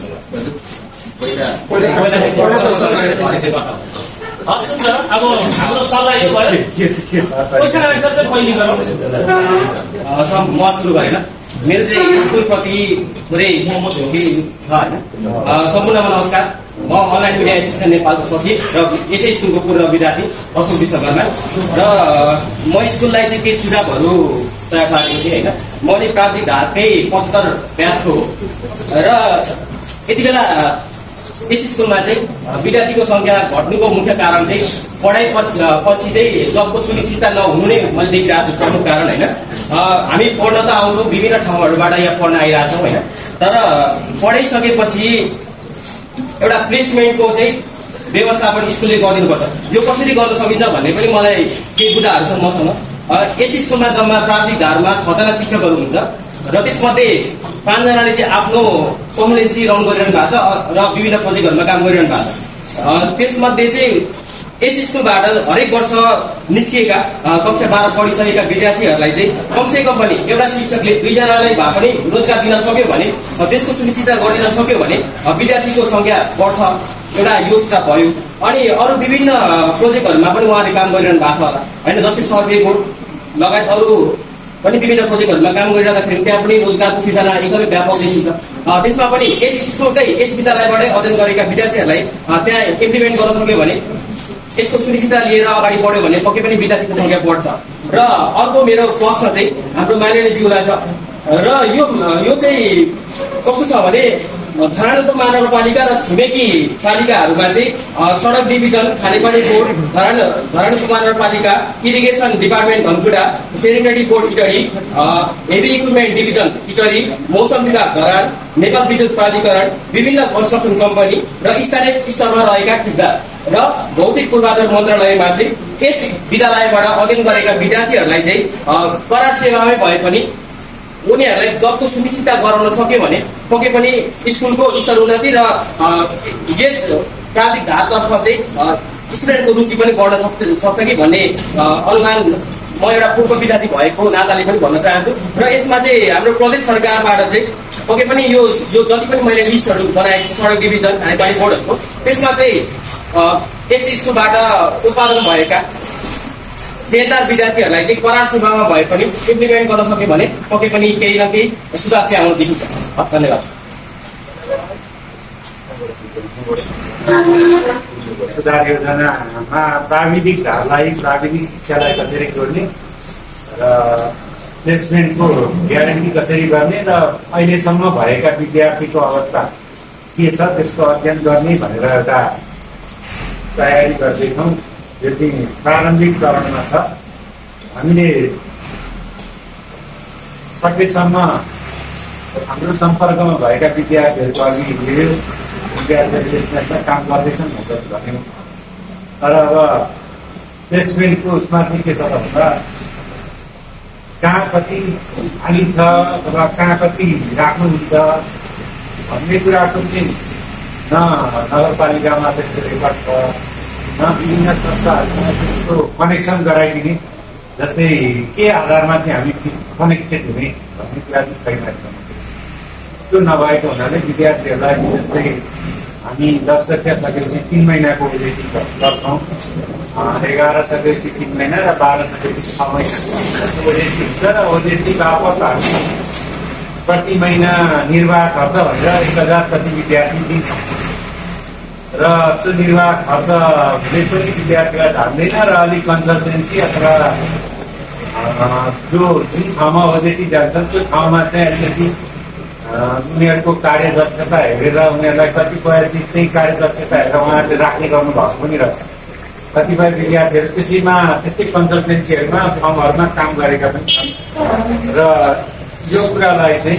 हस् हुन्छ। अब हाम्रो सल्लाह यो भयो, क्वेसन आन्सर चाहिँ पहिले गरौँ। म सुरु गरेन। मेरो चाहिँ स्कुलप्रति पुरै मोह झोकी छ होइन। सम्पूर्णमा नमस्कार। म अनलाइन मिडिया एसोसिएसन नेपालको सचिव र यसै स्कुलको पूर्व विद्यार्थी अशोक विश्वकर्मा र म स्कुललाई चाहिँ केही सुझावहरू तयार पारेको थिएँ होइन। म नि प्राविधिक धारकै 75 ब्याचको हो र यति बेला यस स्कुलमा चाहिँ विद्यार्थीको सङ्ख्या घट्नुको मुख्य कारण चाहिँ पढाइ पछि चाहिँ जबको सुनिश्चितता नहुनु नै मैले देखिरहेको छु प्रमुख कारण होइन। हामी पढ्न त आउँछौँ, विभिन्न ठाउँहरूबाट यहाँ पढ्न आइरहेछौँ होइन, तर पढाइसकेपछि एउटा प्लेसमेन्टको चाहिँ व्यवस्थापन स्कुलले गरिदिनुपर्छ। यो कसरी गर्न सकिन्छ भन्ने पनि मलाई केही बुदाहरू छन् मसँग। यस स्कुलमा जम्मा प्राविधिक धारमा 6 जना शिक्षकहरू हुन्छ र त्यसमध्ये 5 जनाले चाहिँ आफ्नो कम्युनिटी रन गरिरहनु भएको छ र विभिन्न प्रोजेक्टहरूमा काम गरिरहनु भएको छ। त्यसमध्ये चाहिँ यस स्कुलबाट हरेक वर्ष निस्किएका कक्षा 12 पढिसकेका विद्यार्थीहरूलाई चाहिँ कमसेकम पनि एउटा शिक्षकले 2 जनालाई भए पनि रोजगार दिन सक्यो भने, त्यसको सुनिश्चितता गरिदिन सक्यो भने विद्यार्थीको सङ्ख्या बढ्छ एउटा योजना भयो। अनि अरू विभिन्न प्रोजेक्टहरूमा पनि उहाँले काम गरिरहनु भएको छ होला होइन, जस्तै सर्वेको लगायत अरू पनि विभिन्न प्रोजेक्टहरूमा काम गरिरहँदाखेरि त्यहाँ पनि रोजगारको सिर्जना एकदमै व्यापक देखिन्छ। त्यसमा पनि यस स्कुलकै यस विद्यालयबाटै अध्ययन गरेका विद्यार्थीहरूलाई त्यहाँ इम्प्लिमेन्ट गर्न सक्यो भने यसको सुनिश्चितता लिएर अगाडि बढ्यो भने पक्कै पनि विद्यार्थीको सङ्ख्या बढ्छ। र अर्को मेरो प्रश्न चाहिँ हाम्रो माननीयज्यूलाई छ, र यो चाहिँ कस्तो छ भने धरान उपमहानगरपालिका र छिमेकी पालिकाहरूमा चाहिँ सडक डिभिजन, खानेपानी बोर्ड, धरान उपमहानगरपालिका, irrigation department Dhankuta, sanitary board Itahari, heavy equipment division Itahari, मौसम विभाग धरान, नेपाल विद्युत प्राधिकरण, विभिन्न कन्स्ट्रक्सन कम्पनी र स्थानीय स्तरमा रहेका ठेकदार र भौतिक पूर्वाधार मन्त्रालयमा चाहिँ यस विद्यालयबाट अध्ययन गरेका विद्यार्थीहरूलाई चाहिँ करार सेवामै भए पनि उनीहरूलाई जबको सुनिश्चितता गराउन सक्यो भने पक्कै पनि स्कुलको स्तर उन्नति र यस प्राविधिक धारतर्फ चाहिँ स्टुडेन्टको रुचि पनि बढ्न सक्छ कि भन्ने अनुमान म एउटा पूर्व विद्यार्थी भएको नाताले पनि भन्न चाहन्छु। र यसमा चाहिँ हाम्रो प्रदेश सरकारबाट चाहिँ पक्कै पनि यो जति पनि मैले लिस्टहरू बनाएको छु सडक डिभिजन, खानेपानी बोर्डहरूको, त्यसमा चाहिँ यस स्कुलबाट उत्पादन भएका देनदार विद्यार्थीहरूलाई चाहिँ करार सेवामा भए पनि इम्प्लिमेन्ट गर्न सक्यो भने पक्कै पनि केही न केही सुधार चाहिँ आउन देखिन्छ। धन्यवाद। सुधार योजनामा प्राविधिक धारलाई, प्राविधिक शिक्षालाई कसरी जोड्ने र प्लेसमेन्टको ग्यारेन्टी कसरी गर्ने र अहिलेसम्म भएका विद्यार्थीको अवस्था के छ त्यसको अध्ययन गर्ने भनेर एउटा तयारी गर्दैछौँ। यो चाहिँ प्रारम्भिक चरणमा छ। हामीले सकेसम्म हाम्रो सम्पर्कमा भएका विद्यार्थीहरूको अघि लियो, विद्यार्थीहरूले यसमा काम गर्दैछन् मद्दत गऱ्यौँ। तर अब प्लेसमेन्टको उसमा चाहिँ के छ भन्दा कहाँ कति खाली छ अथवा कहाँ कति राख्नुहुन्छ भन्ने कुराको चाहिँ न नगरपालिकामा त्यस्तो रेकर्ड छ, न विभिन्न संस्थाहरूसँग त्यस्तो कनेक्सन गराइदिने, जस्तै के आधारमा चाहिँ हामी कनेक्टेड हुने भन्ने कुरा चाहिँ छैन। त्यो नभएको हुनाले विद्यार्थीहरूलाई जस्तै हामी 10 कक्षा सकेपछि 3 महिनाको ओजेटी गर्छौँ, 11 सकेपछि 3 महिना र 12 सकेपछि 6 महिना ओजेटी हुन्छ र ओजेटी बापत हामी प्रति महिना निर्वाह खर्च भनेर 1000 प्रति विद्यार्थी दिन्छौँ र त्यो निर्वाह खर्चले पनि विद्यार्थीलाई धान्दैन र अलिक कन्सल्टेन्सी अथवा जुन ठाउँमा ओजेटी जान्छन् त्यो ठाउँमा चाहिँ अलिकति उनीहरूको कार्यदक्षता हेरेर उनीहरूलाई कतिपय चिज चाहिँ कार्यदक्षता हेरेर उहाँहरूले राख्ने गर्नुभएको पनि रहेछ। कतिपय विद्यार्थीहरू त्यसैमा त्यस्तै कन्सल्टेन्सीहरूमा ठाउँहरूमा काम गरेका पनि छन् र यो कुरालाई चाहिँ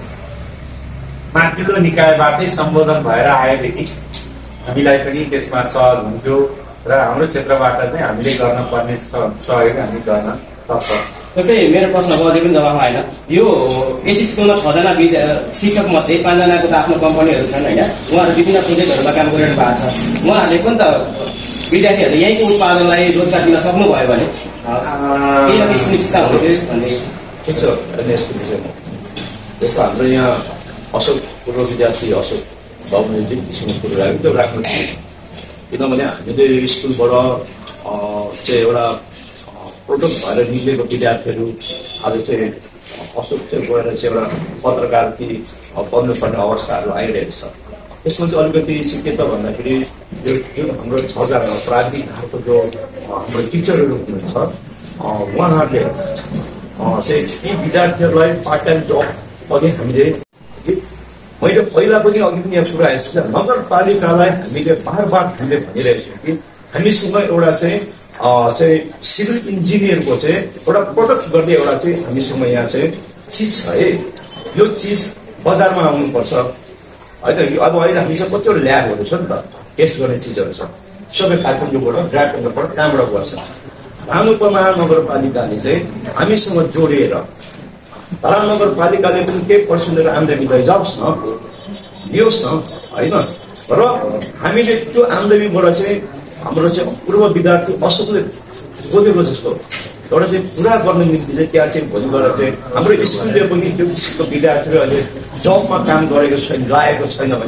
माथिल्लो निकायबाटै सम्बोधन भएर आएदेखि हामीलाई पनि त्यसमा सहज हुन्थ्यो र हाम्रो क्षेत्रबाट चाहिँ हामीले गर्न पर्ने सहयोग हामी गर्न सक्छौँ। जस्तै मेरो प्रश्नको अझै पनि जवाफ आएन। यो यस स्कुलमा 6 जना शिक्षक मध्ये 5 जनाको त आफ्नो कम्पनीहरू छन् होइन, उहाँहरू विभिन्न प्रोजेक्टहरूमा काम गरिरहनु भएको छ। उहाँहरूले पनि त विद्यार्थीहरूले यहीँको उत्पादनलाई रोजगार दिन सक्नुभयो भने केही न केही सुनिश्चितता हुन्थ्यो भन्ने। ठिक छ। यसको विषयमा जस्तो हाम्रो यहाँ अशोक पूर्व विद्यार्थी अशोक बाबुले विषयमा कुरो राख्यो त्यो राख्नु थियो, किनभने हामीले स्कुलबाट चाहिँ एउटा प्रोडक्ट भएर निक्लेको विद्यार्थीहरू आज चाहिँ अशोक चाहिँ गएर चाहिँ एउटा पत्रकारकी बन्नुपर्ने अवस्थाहरू आइरहेको छ। यसमा चाहिँ अलिकति चाहिँ के त भन्दाखेरि यो जुन हाम्रो 6 जना प्राविधिक धारको जो हाम्रो टिचरहरू हुनुहुन्छ उहाँहरूले चाहिँ यी विद्यार्थीहरूलाई पार्ट टाइम जब पनि हामीले मैले पहिला पनि अघि पनि यहाँ कुरा आएको छ, नगरपालिकालाई हामीले बार हामीले भनिरहेको छौँ कि हामीसँग एउटा चाहिँ सिभिल इन्जिनियरको चाहिँ एउटा प्रोडक्ट गर्ने एउटा चाहिँ हामीसँग यहाँ चाहिँ चिज छ है। यो चिज बजारमा आउनुपर्छ होइन। अब अहिले हामीसँग कतिवटा ल्याबहरू छ नि त, टेस्ट गर्ने चिजहरू छ, सबै काठमाडौँबाट ड्राइभ गर्नुपर्छ, कहाँबाट गर्छ। महानगरपालिकाले चाहिँ हामीसँग जोडिएर धरान नगरपालिकाले पनि केही पर्सेन्टहरू आम्दानी लैजाओस् न, लियोस् न होइन। र हामीले त्यो आम्दानीबाट चाहिँ हाम्रो चाहिँ पूर्व विद्यार्थी अशोकले बोलेको जस्तो एउटा चाहिँ पुरा गर्ने निम्ति चाहिँ त्यहाँ चाहिँ भोलि गएर चाहिँ हाम्रो स्कुलले पनि त्यो किसिमको विद्यार्थीहरू अहिले जबमा काम गरेको छैन, लागेको छैन भने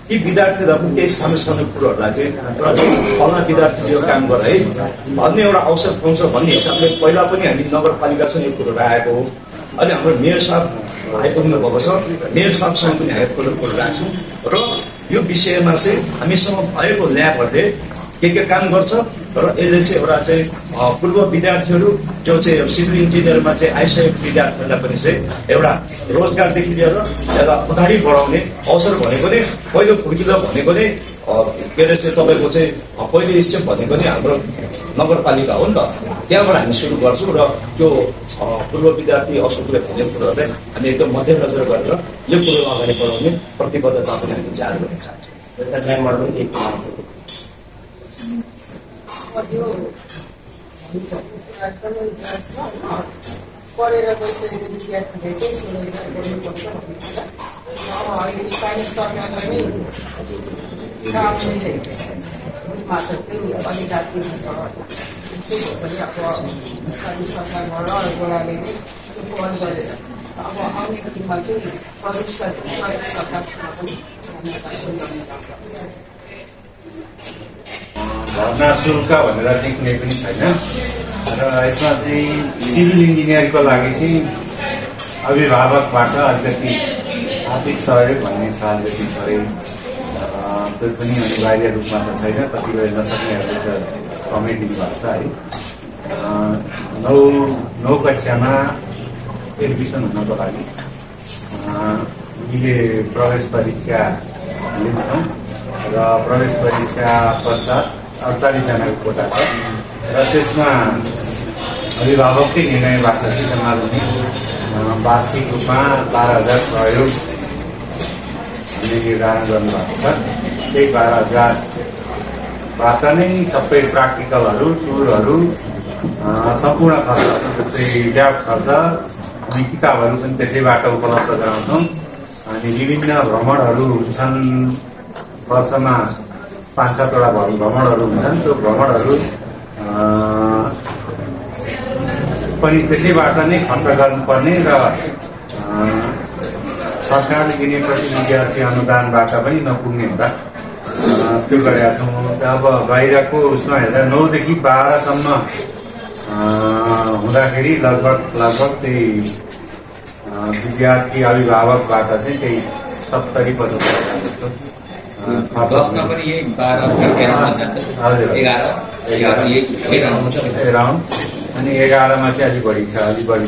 ती विद्यार्थीहरूलाई पनि केही सानो सानो कुरोहरूलाई चाहिँ फल्ना विद्यार्थीले यो काम गर है भन्ने एउटा अवसर पाउँछ भन्ने हिसाबले पहिला पनि हामी नगरपालिकासँग यो कुरो राखेको हो। अहिले हाम्रो मेयर साहब आइपुग्नु भएको छ, मेयर साहबसँग पनि हामी कुरो राख्छौँ र यो विषयमा चाहिँ हामीसँग भएको ल्याबहरूले के काम गर्छ र यसले चाहिँ एउटा चाहिँ पूर्व विद्यार्थीहरू जो चाहिँ सिभिल इन्जिनियरमा चाहिँ आइसकेको विद्यार्थीहरूलाई पनि चाहिँ एउटा रोजगारदेखि लिएर यसलाई अगाडि बढाउने अवसर भनेको नै पहिलो खुर्किलो भनेको नै के अरे चाहिँ तपाईँको चाहिँ पहिलो स्टेप भनेको नै हाम्रो नगरपालिका हो नि त, त्यहाँबाट हामी सुरु गर्छौँ र त्यो पूर्व विद्यार्थी अशोकले भन्ने कुरोहरूलाई हामी एकदम मध्यनजर गरेर यो कुरो अगाडि बढाउने प्रतिबद्धता पनि हामी जारी गर्न चाहन्छौँ। पढेर गइसकेको विद्यार्थीले चाहिँ स्वरोजगार गर्नुपर्छ भन्ने कुरा अहिले स्थानीय सरकारले नै मात्र त्यो अधिकार दिएको छ। त्यो पनि अब स्थानीय सरकारबाट गोडाले नै त्यो पहल गरेर अब आउने दिनमा चाहिँ प्रदेश सरकारसँग पनि भर्ना शुल्क भनेर लेख्ने पनि छैन र यसमा चाहिँ सिभिल इन्जिनियरको लागि चाहिँ अभिभावकबाट अलिकति आर्थिक सहयोग भन्ने छ, अलिकति थोरै त्यो पनि अनिवार्य रूपमा त छैन, कतिपय नसक्नेहरूले त कमै दिनुभएको छ है। 9 कक्षामा एडमिसन हुनको लागि हामीले प्रवेश परीक्षा लिन्छौँ र प्रवेश परीक्षा पश्चात 48 जनाको कोटा छ र त्यसमा अभिभावककै निर्णयबाट चाहिँ समाजले वार्षिक रूपमा 12,000 सहयोग हामीले निर्धारण गर्नुभएको छ। त्यही 12,000बाट नै सबै प्र्याक्टिकलहरू, टुरहरू, सम्पूर्ण खर्च जस्तै ल्याब खर्च अनि किताबहरू पनि त्यसैबाट उपलब्ध गराउँछौँ। अनि विभिन्न भ्रमणहरू छन्, वर्षमा 5-7 वटा भ्रमणहरू हुन्छन्, त्यो भ्रमणहरू पनि त्यसैबाट नै खर्च गर्नुपर्ने र सरकारले दिने विद्यार्थी अनुदानबाट पनि नपुग्ने हुँदा त्यो गरेका छौँ। अब बाहिरको उसमा हेर्दा 9 देखि 12सम्म हुँदाखेरि लगभग त्यही विद्यार्थी अभिभावकबाट चाहिँ त्यही 70-75 पनि यही 12 राउन्ड अनि 11मा चाहिँ अलिक बढी छ, अलिक बढी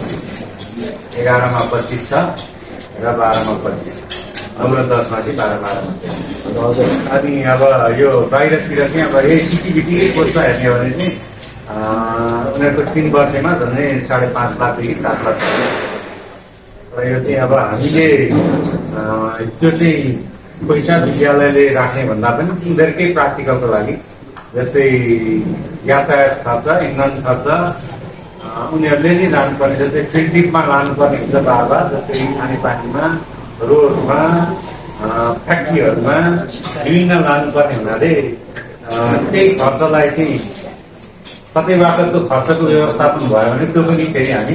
11मा 25 छ र 12मा 25, हाम्रो 10मा चाहिँ 12-12 हजुर। अनि अब यो बाहिरतिर चाहिँ अब यही सिटिबिटीकै कोर्स हेर्ने हो भने चाहिँ उनीहरूको 3 वर्षमा झन्डै 5.5 लाखदेखि 7 लाख र यो चाहिँ अब हामीले त्यो चाहिँ पैसा विद्यालयले राख्ने भन्दा पनि उनीहरूकै प्र्याक्टिकलको लागि जस्तै यातायात खर्च, इन्धन खर्च उनीहरूले नै लानुपर्ने, जस्तै फिल्ड ट्रिपमा लानुपर्ने हुन्छ बार जस्तै खानेपानीमा, रोडमा, फ्याक्ट्रीहरूमा विभिन्न लानुपर्ने हुनाले त्यही खर्चलाई चाहिँ कतैबाट त्यो खर्चको व्यवस्थापन भयो भने त्यो पनि फेरि हामी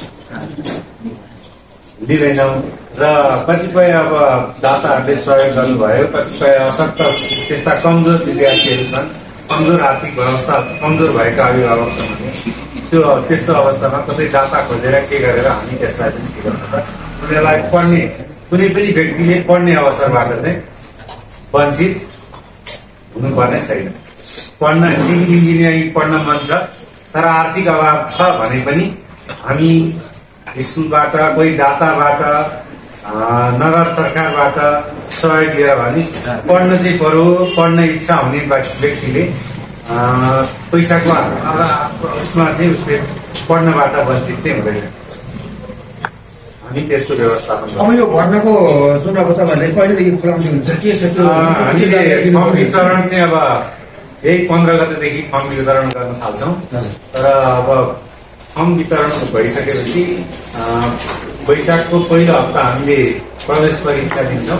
लिँदैनौँ र कतिपय अब दाताहरूले सहयोग गर्नुभयो, कतिपय अशक्त त्यस्ता कमजोर विद्यार्थीहरू छन्, कमजोर आर्थिक व्यवस्था कमजोर भएका अभिभावक छन् भने त्यस्तो अवस्थामा कतै दाता खोजेर के गरेर हामी त्यसलाई पनि के गर्छ उनीहरूलाई पढ्ने कुनै पनि व्यक्तिले पढ्ने अवसरबाट चाहिँ वञ्चित हुनुपर्ने छैन। पढ्न सिभिल इन्जिनियरिङ पढ्न मन छ तर आर्थिक अभाव छ भने पनि हामी स्कुलबाट, कोही दाताबाट, नगर सरकारबाट सहयोग लिएर भने पढ्न चाहिँ पऱ्यो, पढ्न इच्छा हुने व्यक्तिले पैसाको उसमा चाहिँ उसले पढ्नबाट वञ्चित चाहिँ हुँदैन। हामी त्यसको व्यवस्थापन अब यो भर्नाको जुन अब तपाईँहरूले कहिलेदेखि खुलाउने हुन्छ, के छ त्यो? हामीले फर्म वितरण चाहिँ अब यही 15 गतेदेखि फर्म वितरण गर्न थाल्छौँ। तर अब फर्म वितरण भइसकेपछि वैशाखको पहिलो हप्ता हामीले प्रवेश परीक्षा दिन्छौँ।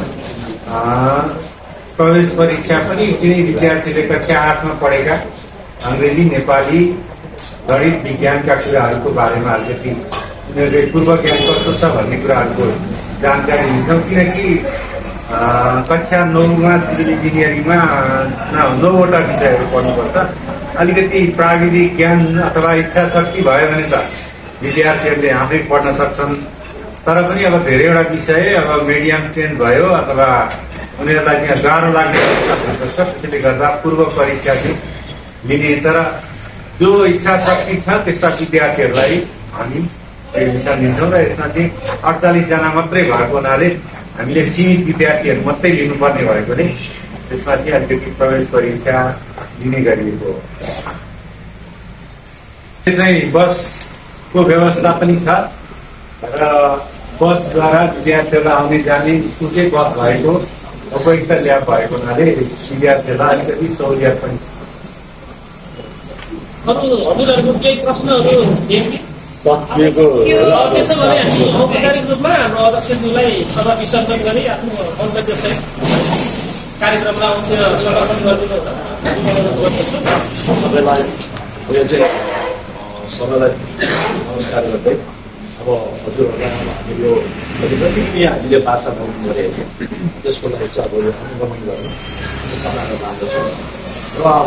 प्रवेश परीक्षा पनि कुनै विद्यार्थीले कक्षा 8मा पढेका अङ्ग्रेजी, नेपाली, गणित, विज्ञानका कुराहरूको बारेमा अलिकति उनीहरूले पूर्व ज्ञान कस्तो छ भन्ने कुराहरूको जानकारी दिन्छौँ। किनकि कक्षा 9मा सिभिल इन्जिनियरिङमा 9वटा विषयहरू पढ्नुपर्छ। अलिकति प्राविधिक ज्ञान अथवा इच्छा शक्ति भयो भने त विद्यार्थीहरूले आफै पढ्न सक्छन्। तर पनि अब धेरैवटा विषय अब मिडियम चेन्ज भयो अथवा उनीहरूलाई त्यहाँ गाह्रो लाग्ने सक्छ। त्यसैले गर्दा पूर्व परीक्षा चाहिँ लिने, तर जो इच्छा शक्ति छ त्यस्ता विद्यार्थीहरूलाई हामी एडमिसन दिन्छौँ र यसमा चाहिँ 48 जना मात्रै भएको हुनाले हामीले सीमित विद्यार्थीहरू मात्रै लिनुपर्ने भएकोले त्यसमा चाहिँ अलिकति प्रवेश परीक्षा लिने गरिएको हो। यो चाहिँ बसको व्यवस्था पनि छ र बसद्वारा विद्यार्थीहरूलाई आउने जाने स्कुलकै बस भएको उपयुक्त ल्याब भएको हुनाले विद्यार्थीहरूलाई अलिकति सहुलियत पनि छ। हजुरहरूको केही प्रश्नहरू थिए कि? त्यसो भने हामी औपचारिक रूपमा हाम्रो अध्यक्षज्यूलाई सभा विसर्जन गरी आफ्नो मन्तव्य सहित कार्यक्रमलाई अन्त्य समर्पण गरिदिनु सबैलाई यो चाहिँ सबैलाई नमस्कार गर्दै अब हजुरहरूलाई हामी यो जति पनि हामीले भाषा भ्रमण गरेको त्यसको लागि चाहिँ अब यो अनुगमन गर्नु तपाईँहरू लाग्दछ र अब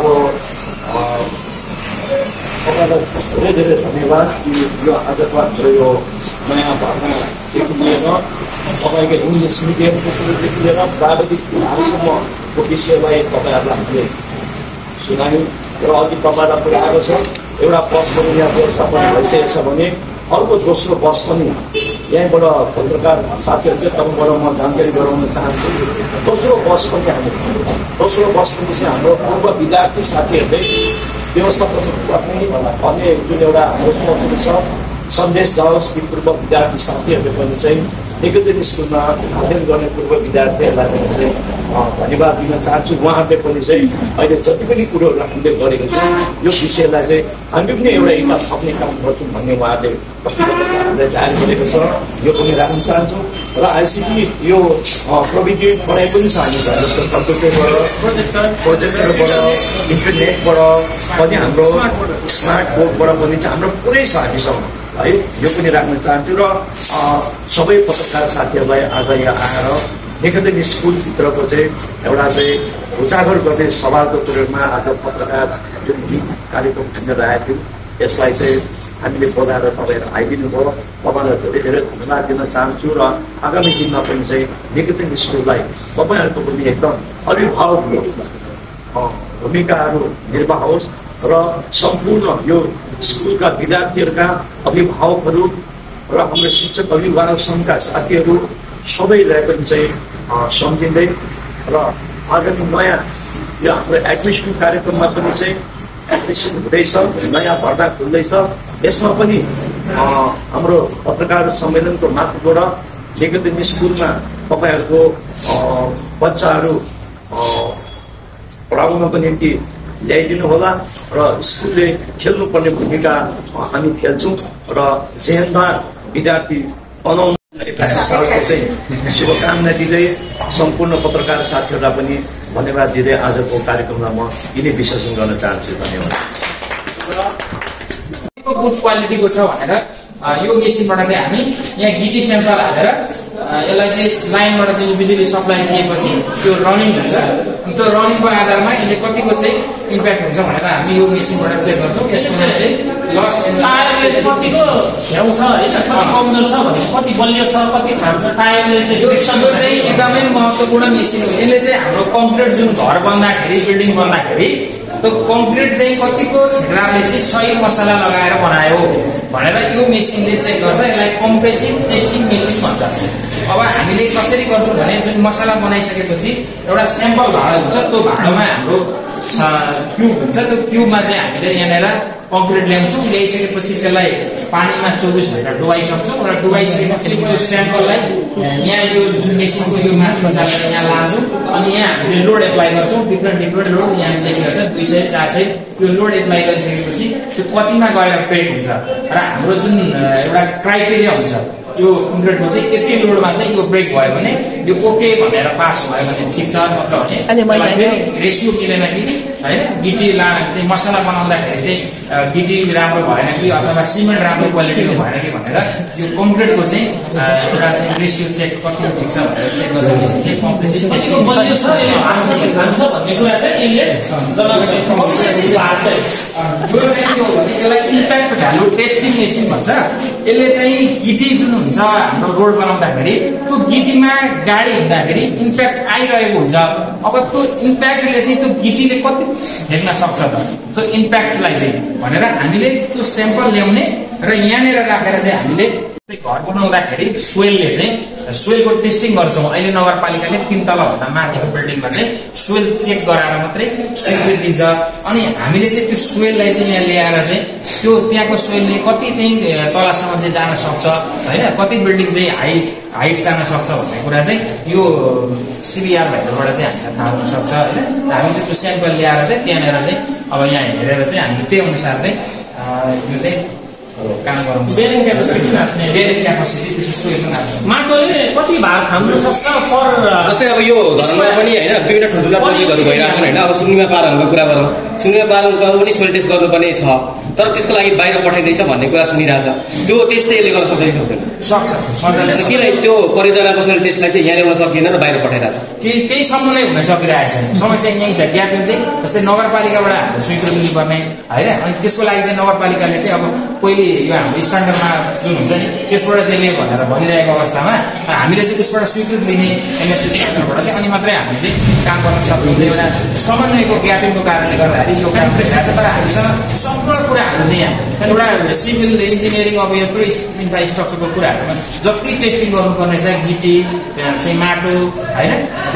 तपाईँलाई धेरै धेरै धन्यवाद कि यो आजको हाम्रो यो नयाँ भर्नादेखि लिएर तपाईँको हिन्दी स्मृतिहरूको कुरोदेखि लिएर प्राविधिक कुराहरूसम्मको विषयलाई तपाईँहरूलाई हामीले सुनायौँ र अघि तपाईँलाई कुरा आएको छ एउटा बस पनि यहाँ व्यवस्थापन भइसकेको छ भने अर्को दोस्रो बस पनि यहीँबाट पत्रकार साथीहरूले तपाईँबाट म जानकारी गराउन चाहन्छु। दोस्रो बस पनि चाहिँ हाम्रो पूर्व विद्यार्थी साथीहरूले व्यवस्थापन गर्ने भन्ने जुन एउटा हाम्रो सोच छ, सन्देश जाओस् कि पूर्व विद्यार्थी साथीहरूले पनि चाहिँ निकेतन स्कुलमा अध्ययन गर्ने पूर्व विद्यार्थीहरूलाई पनि चाहिँ धन्यवाद दिन चाहन्छु। उहाँहरूले पनि चाहिँ अहिले जति पनि कुरोहरू हामीले गरेको छौँ यो विषयलाई चाहिँ हामी पनि एउटा इन्काम थप्ने काम गर्छौँ भन्ने उहाँहरूले प्रतिबद्धता जारी गरेको छ। यो पनि राख्न चाहन्छौँ र आइसिटी यो प्रविधि पढाइ पनि छ हामी जस्तो कम्प्युटरबाट, प्रोजेक्टरबाट, इन्टरनेटबाट पनि हाम्रो स्मार्ट बोर्डबाट पनि चाहिँ हाम्रो पुरै छ हामीसँग है। यो पनि राख्न चाहन्छु र सबै पत्रकार साथीहरूलाई आज यहाँ आएर निकेतन स्कुलभित्रको चाहिँ एउटा चाहिँ उजागर गर्ने सवालको कुरोमा आज पत्रकार जुन कार्यक्रम खेलेर आएको थियो यसलाई चाहिँ हामीले बोलाएर तपाईँहरू आइदिनु भयो। तपाईँलाई धेरै धेरै धन्यवाद दिन चाहन्छु र आगामी दिनमा पनि चाहिँ निकेतन स्कुललाई तपाईँहरूको पनि एकदम अभिभावकको भूमिकाहरू निर्वाह होस् र सम्पूर्ण यो स्कुलका विद्यार्थीहरूका अभिभावकहरू र हाम्रो शिक्षक अभिभावक सङ्घका साथीहरू सबैलाई पनि चाहिँ सम्झिँदै र आगामी नयाँ यो हाम्रो एडमिसन कार्यक्रममा पनि चाहिँ एडमिसन हुँदैछ, नयाँ भर्ना खुल्दैछ। यसमा पनि हाम्रो पत्रकार सम्मेलनको मार्फतबाट निकेतन स्कुलमा तपाईँहरूको बच्चाहरू पढाउनको निम्ति ल्याइदिनु होला र स्कुलले खेल्नुपर्ने भूमिका हामी खेल्छौँ र जेहेन्दार विद्यार्थी बनाउनु सालको चाहिँ शुभकामना दिँदै सम्पूर्ण पत्रकार साथीहरूलाई पनि धन्यवाद दिँदै आजको कार्यक्रममा म यिनै विश्लेषण गर्न चाहन्छु। धन्यवाद। गुड क्वालिटीको छ भनेर यो मेसिनबाट चाहिँ हामी यहाँ गिटी सेम्पल हालेर यसलाई चाहिँ लाइनबाट चाहिँ बिजुली सप्लाई दिएपछि त्यो रनिङ हुन्छ। त्यो रनिङको आधारमा यसले कतिको चाहिँ इम्प्याक्ट हुन्छ भनेर हामी यो मेसिनबाट चेक गर्छौँ। यसमा चाहिँ लस टायरले कतिको भ्याउ छ होइन, कति कमजोर छ भने, कति बलियो छ, कति खान्छ टायरले। यो चाहिँ एकदमै महत्त्वपूर्ण मेसिन हो। यसले चाहिँ हाम्रो कङ्क्रिट जुन घर बन्दाखेरि, बिल्डिङ बन्दाखेरि त्यो कङ्क्रिट चाहिँ कतिको ठेक्राले चाहिँ सही मसला लगाएर बनायो भनेर यो मेसिनले चेक गर्छ। यसलाई कम्प्रेसिभ टेस्टिङ मेसिन भन्छ। अब हामीले कसरी गर्छौँ भने जुन मसला बनाइसकेपछि एउटा स्याम्पल भाँडो हुन्छ, त्यो भाँडोमा हाम्रो क्युब हुन्छ। त्यो क्युबमा चाहिँ हामीले यहाँनिर कङ्क्रिट ल्याउँछौँ। ल्याइसकेपछि त्यसलाई पानीमा 24 घण्टा डुबाइसक्छौँ र डुबाइसकेपछि त्यो स्याम्पललाई यहाँ यो जुन मेसिनको यो माथि चालेर यहाँ लान्छौँ अनि यहाँ हामीले लोड एप्लाई गर्छौँ। डिफ्रेन्ट लोड यहाँ लेखेको छ 200, 400 यो लोड एप्लाई गरिसकेपछि त्यो कतिमा गएर पेट हुन्छ र हाम्रो जुन एउटा क्राइटेरिया हुन्छ यो कङ्क्रिटको चाहिँ यति लोडमा चाहिँ यो ब्रेक भयो भने यो ओके भनेर पास भयो भने ठिक छ नत्र भने रेसियो मिलेन कि होइन गिटी चाहिँ मसला बनाउँदाखेरि चाहिँ गिटी राम्रो भएन कि अथवा सिमेन्ट राम्रो क्वालिटीको भएन कि भनेर यो कङ्क्रिटको चाहिँ एउटा चाहिँ रेसियो चेक कति ठिक छ भनेर चेक गर्दाखेरि चाहिँ कम्प्लिसिट कतिको बलियो छ यसले खान्छ भन्ने कुरा चाहिँ यसलाई इम्प्याक्ट भ्यालु टेस्टिङ मेसिन भन्छ। यसले चाहिँ गिटी जुन हुन्छ हाम्रो रोड बनाउँदाखेरि त्यो गिटीमा गाडी हिँड्दाखेरि इम्प्याक्ट आइरहेको हुन्छ। अब त्यो इम्प्याक्टले चाहिँ त्यो गिटीले कति हेर्न सक्छ त त्यो इम्प्याक्टलाई चाहिँ भनेर हामीले त्यो स्याम्पल ल्याउने र यहाँनिर राखेर चाहिँ हामीले घर बनाउँदाखेरि सोइलले चाहिँ सोइलको टेस्टिङ गर्छौँ। अहिले नगरपालिकाले 3 तलाभन्दा माथिको बिल्डिङमा चाहिँ सोइल चेक गराएर मात्रै स्वीकृति दिन्छ। अनि हामीले चाहिँ त्यो सोइललाई चाहिँ यहाँ ल्याएर चाहिँ त्यो त्यहाँको सोइलले कति चाहिँ तलासम्म चाहिँ जान सक्छ होइन कति बिल्डिङ चाहिँ हाइट जान सक्छ भन्ने कुरा चाहिँ यो सिबिआर भाइहरूबाट चाहिँ हामीलाई थाहा हुन सक्छ होइन। हामी चाहिँ त्यो स्याम्पल ल्याएर चाहिँ त्यहाँनिर चाहिँ अब यहाँ हेरेर चाहिँ हामीले त्यही अनुसार चाहिँ यो चाहिँ काम गराउँछ। बेरिङ क्यापेसिटी नाप्ने माटोले कति भाग थाम्न सक्छ पर जस्तै अब यो धर्ममा पनि होइन विभिन्न ठुल्ठुला प्रोजेक्टहरू भइरहेको छन् होइन। अब सुन्निमा पालहरूको कुरा गरौँ सुन्निमा पालनको पनि सोइल टेस्ट गर्नुपर्ने छ तर त्यसको लागि बाहिर पठाइँदैछ भन्ने कुरा सुनिरहेछ त्यो टेस्ट चाहिँ यसले गर्न सक्छ कि सक्दैन किन त्यो परियोजनाको सोइल टेस्टलाई चाहिँ यहाँ ल्याउन सकिएन र बाहिर पठाइरहेछ त्यही सम्म नै हुन सकिरहेको छ। समस्या यहीँ छ ग्यापिङ चाहिँ जस्तै नगरपालिकाबाट हामीले स्वीकृति लिनुपर्ने होइन अनि त्यसको लागि चाहिँ नगरपालिकाले चाहिँ अब पहिले यो हाम्रो स्ट्यान्डर्डमा जुन हुन्छ नि त्यसबाट चाहिँ ले भनेर भनिरहेको अवस्थामा हामीले चाहिँ उसबाट स्वीकृति लिने एमएससी स्ट्यान्डर्डबाट चाहिँ अनि मात्रै हामी चाहिँ काम गर्न सक्नुहुन्छ। एउटा समन्वयको ग्यापिङको कारणले गर्दाखेरि यो काम भइरहेको छ तर हामीसँग सम्पूर्ण कुराहरू चाहिँ यहाँ एउटा सिभिल इन्जिनियरिङ अब यो पुरै इन्फ्रास्ट्रक्चरको कुराहरूमा जति टेस्टिङ गर्नुपर्ने छ गिटी चाहिँ माटो होइन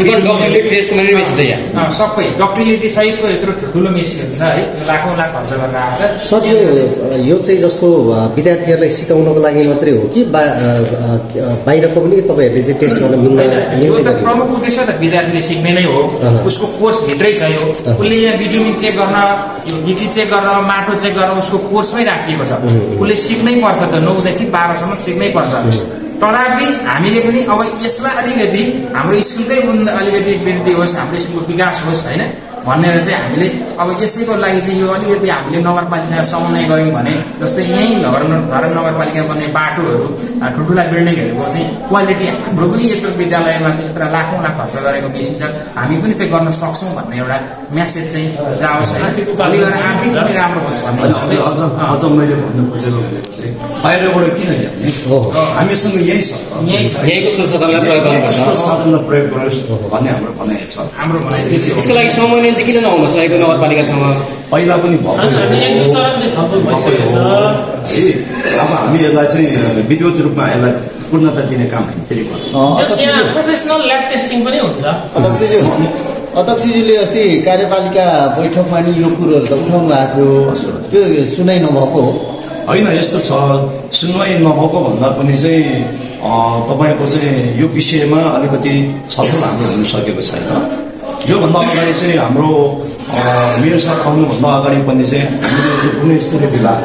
सबै डक्टिलिटी सहितको यत्रो ठुलो मेसिनहरू छ है लाखौँ लाख खर्च गरेर आएको छ। सर यो चाहिँ जस्तो विद्यार्थीहरूलाई सिकाउनको लागि मात्रै हो कि बाहिरको पनि तपाईँहरूले चाहिँ टेस्ट गर्न मिल्दैन? प्रमुख उद्देश्य त विद्यार्थीले सिक्ने नै हो उसको कोर्स भित्रै छ यो उसले यहाँ बिजुमी चेक गर्न यो गिटी चेक गर्न माटो चेक गर्न उसको कोर्समै राखिएको छ उसले सिक्नै पर्छ त 9 देखि 12 सम्म सिक्नै पर्छ। तथापि हामीले पनि अब यसमा अलिकति हाम्रो स्कुलकै अलिकति वृद्धि होस् हाम्रो स्कुलको विकास होस् होइन भनेर चाहिँ हामीले अब यसैको लागि चाहिँ यो अलिकति हामीले नगरपालिका समन्वय गऱ्यौँ भने जस्तै यहीँ धरान नगरपालिका बन्ने बाटोहरू ठुल्ठुला बिल्डिङहरूको चाहिँ क्वालिटी हाम्रो पनि यत्रो विद्यालयमा चाहिँ यत्र लाखौँ लाख खर्च गरेको बेसी छ हामी पनि त्यो गर्न सक्छौँ भन्ने एउटा म्यासेज चाहिँ जाओस् होइन अलिकति आर्थिक पनि राम्रो होस् भन्ने अझ मैले भन्नु खोजेको चाहिँ बाहिरबाट किन हेर्ने हामीसँग यही छ यहीँको संसाधनलाई प्रयोग गर्नुपर्छ साधनलाई प्रयोग गरोस् भन्ने हाम्रो भनाइ छ। हाम्रो भनाइ त्यसको लागि समन्वय चाहिँ किन नहुन सकेको नगरपालिकासँग पहिला पनि अब हामी यसलाई चाहिँ विधिवत रूपमा यसलाई पूर्णता दिने काम हामी फेरि गर्छौँ। प्रोफेसनल ल्याब टेस्टिङ पनि हुन्छ। अध्यक्षज्यूले अस्ति कार्यपालिका बैठकमा नि यो कुरोहरू त उठाउनु भएको थियो त्यो सुनाइ नभएको होइन यस्तो छ सुनवाई नभएको भन्दा पनि चाहिँ तपाईँको चाहिँ यो विषयमा अलिकति छलफल हाम्रो हुन सकेको छैन। योभन्दा अगाडि चाहिँ हाम्रो मेरो साथ आउनुभन्दा अगाडि पनि चाहिँ हामीले गुणस्तरीय विभाग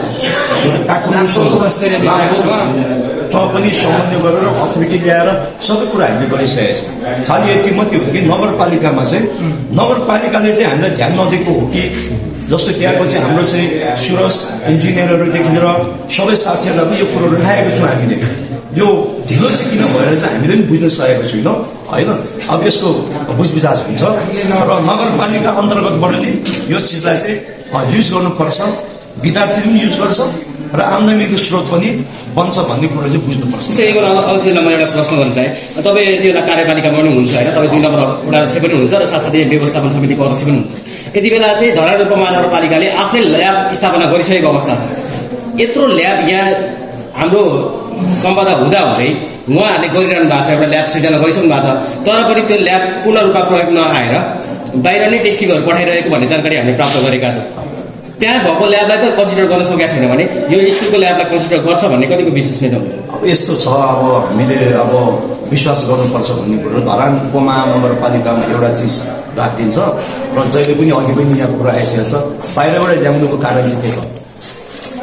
पनि समन्वय गरेर अथोरिटी ल्याएर सबै कुरा हामीले गरिसकेका छौँ। खालि यति मात्रै हो कि नगरपालिकामा चाहिँ नगरपालिकाले चाहिँ हामीलाई ध्यान नदिएको हो कि जस्तो त्यहाँको चाहिँ हाम्रो चाहिँ सुरज इन्जिनियरहरूदेखि लिएर सबै साथीहरूलाई पनि यो कुरोहरू राखेको छौँ हामीले। यो ढिलो चाहिँ किन भएर चाहिँ हामीले पनि बुझ्न सकेको छैनौँ होइन। अब यसको बुझबुझाज हुन्छ र नगरपालिका अन्तर्गतबाट नै यो चिजलाई चाहिँ युज गर्नुपर्छ विद्यार्थीले पनि युज गर्छ र आम्दानीको स्रोत पनि बन्छ भन्ने कुरो चाहिँ बुझ्नुपर्छ। अवधिमा मैले एउटा प्रश्न गर्न चाहेँ तपाईँ त्यो कार्यपालिकामा पनि हुन्छ होइन तपाईँ 2 नम्बर वडा अध्यक्ष पनि हुन्छ र साथसाथै व्यवस्थापन समितिको अध्यक्ष पनि हुन्छ। यति बेला चाहिँ धरान उपमहानगरपालिकाले आफ्नै ल्याब स्थापना गरिसकेको अवस्था छ। यत्रो ल्याब यहाँ हाम्रो सम्पदा हुँदाहुँदै उहाँहरूले गरिरहनु भएको छ एउटा ल्याब सृजना गरिसक्नु भएको छ तर पनि त्यो ल्याब पूर्ण रूपमा प्रयोग नआएर बाहिर नै टेस्टिङहरू पठाइरहेको भन्ने जानकारी हामीले प्राप्त गरेका छौँ। त्यहाँ भएको ल्याबलाई त कन्सिडर गर्न सकेका छैन भने यो स्कुलको ल्याबलाई कन्सिडर गर्छ भन्ने कतिको विश्वसनीय हुन्छ? अब यस्तो छ अब हामीले अब विश्वास गर्नुपर्छ भन्ने कुरो धरान उपमहानगरपालिकामा एउटा चिज राखिदिन्छ र जहिले पनि अघि पनि यहाँ कुरा आइसकेको छ बाहिरबाट ल्याउनुको कारण चाहिँ के छ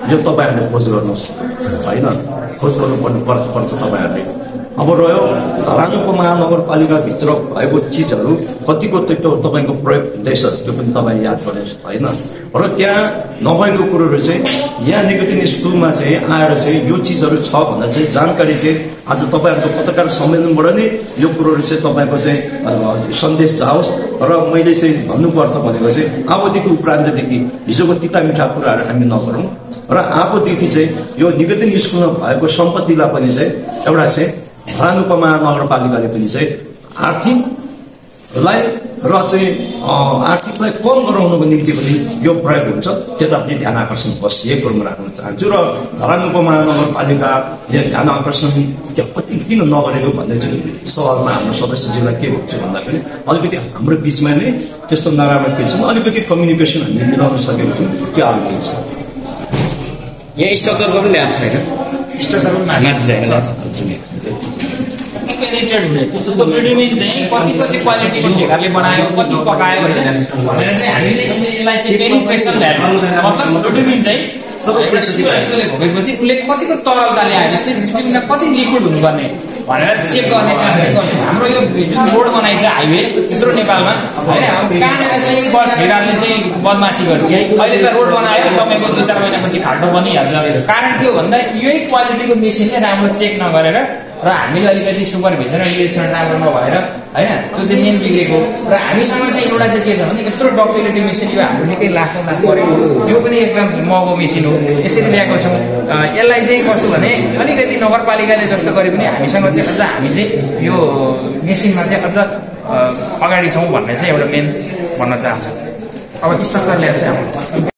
यो तपाईँहरूले खोज गर्नुहोस् होइन, खोज गर्नुपर्ने पर्छ तपाईँहरूले। अब रह्यो धरानको महानगरपालिकाभित्र भएको चिजहरू कतिको त्यो तपाईँको प्रयोग हुँदैछ त्यो पनि तपाईँ याद गर्नुहोस् होइन। र त्यहाँ नभएको कुरोहरू चाहिँ यहाँ निकेतन स्कुलमा चाहिँ आएर चाहिँ यो चिजहरू छ भन्दा चाहिँ जानकारी चाहिँ आज तपाईँहरूको पत्रकार सम्मेलनबाट नै यो कुरोहरू चाहिँ तपाईँको चाहिँ सन्देश जाओस्। र मैले चाहिँ भन्नुपर्छ भनेको चाहिँ अबदेखि उपरान्तदेखि हिजोको तिता मिठा कुराहरू हामी नगरौँ र अबदेखि चाहिँ यो निकेतन स्कुलमा भएको सम्पत्तिलाई पनि चाहिँ एउटा चाहिँ धरानको महानगरपालिकाले पनि चाहिँ आर्थिकलाई र चाहिँ आर्थिकलाई कम गराउनुको निम्ति पनि यो प्रयोग हुन्छ, त्यतापट्टि ध्यान आकर्षण होस्, यही कुरो म राख्न चाहन्छु। र धरानको महानगरपालिकाले ध्यान आकर्षण कति किन नगरेको भन्ने जुन सवालमा हाम्रो सदस्यज्यूलाई के भन्छु भन्दाखेरि अलिकति हाम्रो बिचमा नै त्यस्तो नराम्रो के छ, अलिकति कम्युनिकेसन हामीले मिलाउन सकेको छौँ, त्यो अलिकति छ। यहाँ स्ट्रक्चरको पनि ल्याएको छैन, स्ट्रक्चर पनि माथि छैन। पेनिट्रेट हुने त्यसको मिडियम चाहिँ कतिको चाहिँ क्वालिटीको ठेकाले बनायो, कति पकायो होइन भनेर चाहिँ हामीले यसलाई चाहिँ पेनिट्रेसन भ्यालु मतलब मिडियम चाहिँ एउटा स्टुडेन्टले भोगेपछि उसले कतिको तरलताले आयो, जस्तै मिडियममा कति लिक्विड हुनुपर्ने भनेर चेक गर्ने काम गर्छ। हाम्रो यो जुन रोड बनाइन्छ हाइवे यत्रो नेपालमा होइन, कहाँनिर चाहिँ ठेकाले चाहिँ बदमासी गर्यो। अहिले त रोड बनायो तपाईँको 2-4 महिनापछि खाल्टो बनिहाल्छ। कारण के हो भन्दा यही क्वालिटीको मेसिनले राम्रो चेक नगरेर र हामीले अलिकति सुपरभिजन र निरीक्षण राम्रो नभएर होइन त्यो चाहिँ मेन बिग्रेको। र हामीसँग चाहिँ एउटा चाहिँ के छ भने यत्रो डक्टिलिटी मेसिन यो हाम्रो निकै लाखौँ लाख परेको, त्यो पनि एकदम महँगो मेसिन हो, यसरी ल्याएको छौँ। यसलाई चाहिँ कस्तो भने अलिकति नगरपालिकाले जस्तो गरे पनि हामीसँग चाहिँ अझ हामी चाहिँ यो मेसिनमा चाहिँ अझ अगाडि छौँ भन्ने चाहिँ एउटा मेन भन्न चाहन्छु। अब स्ट्रक्चर ल्याएर चाहिँ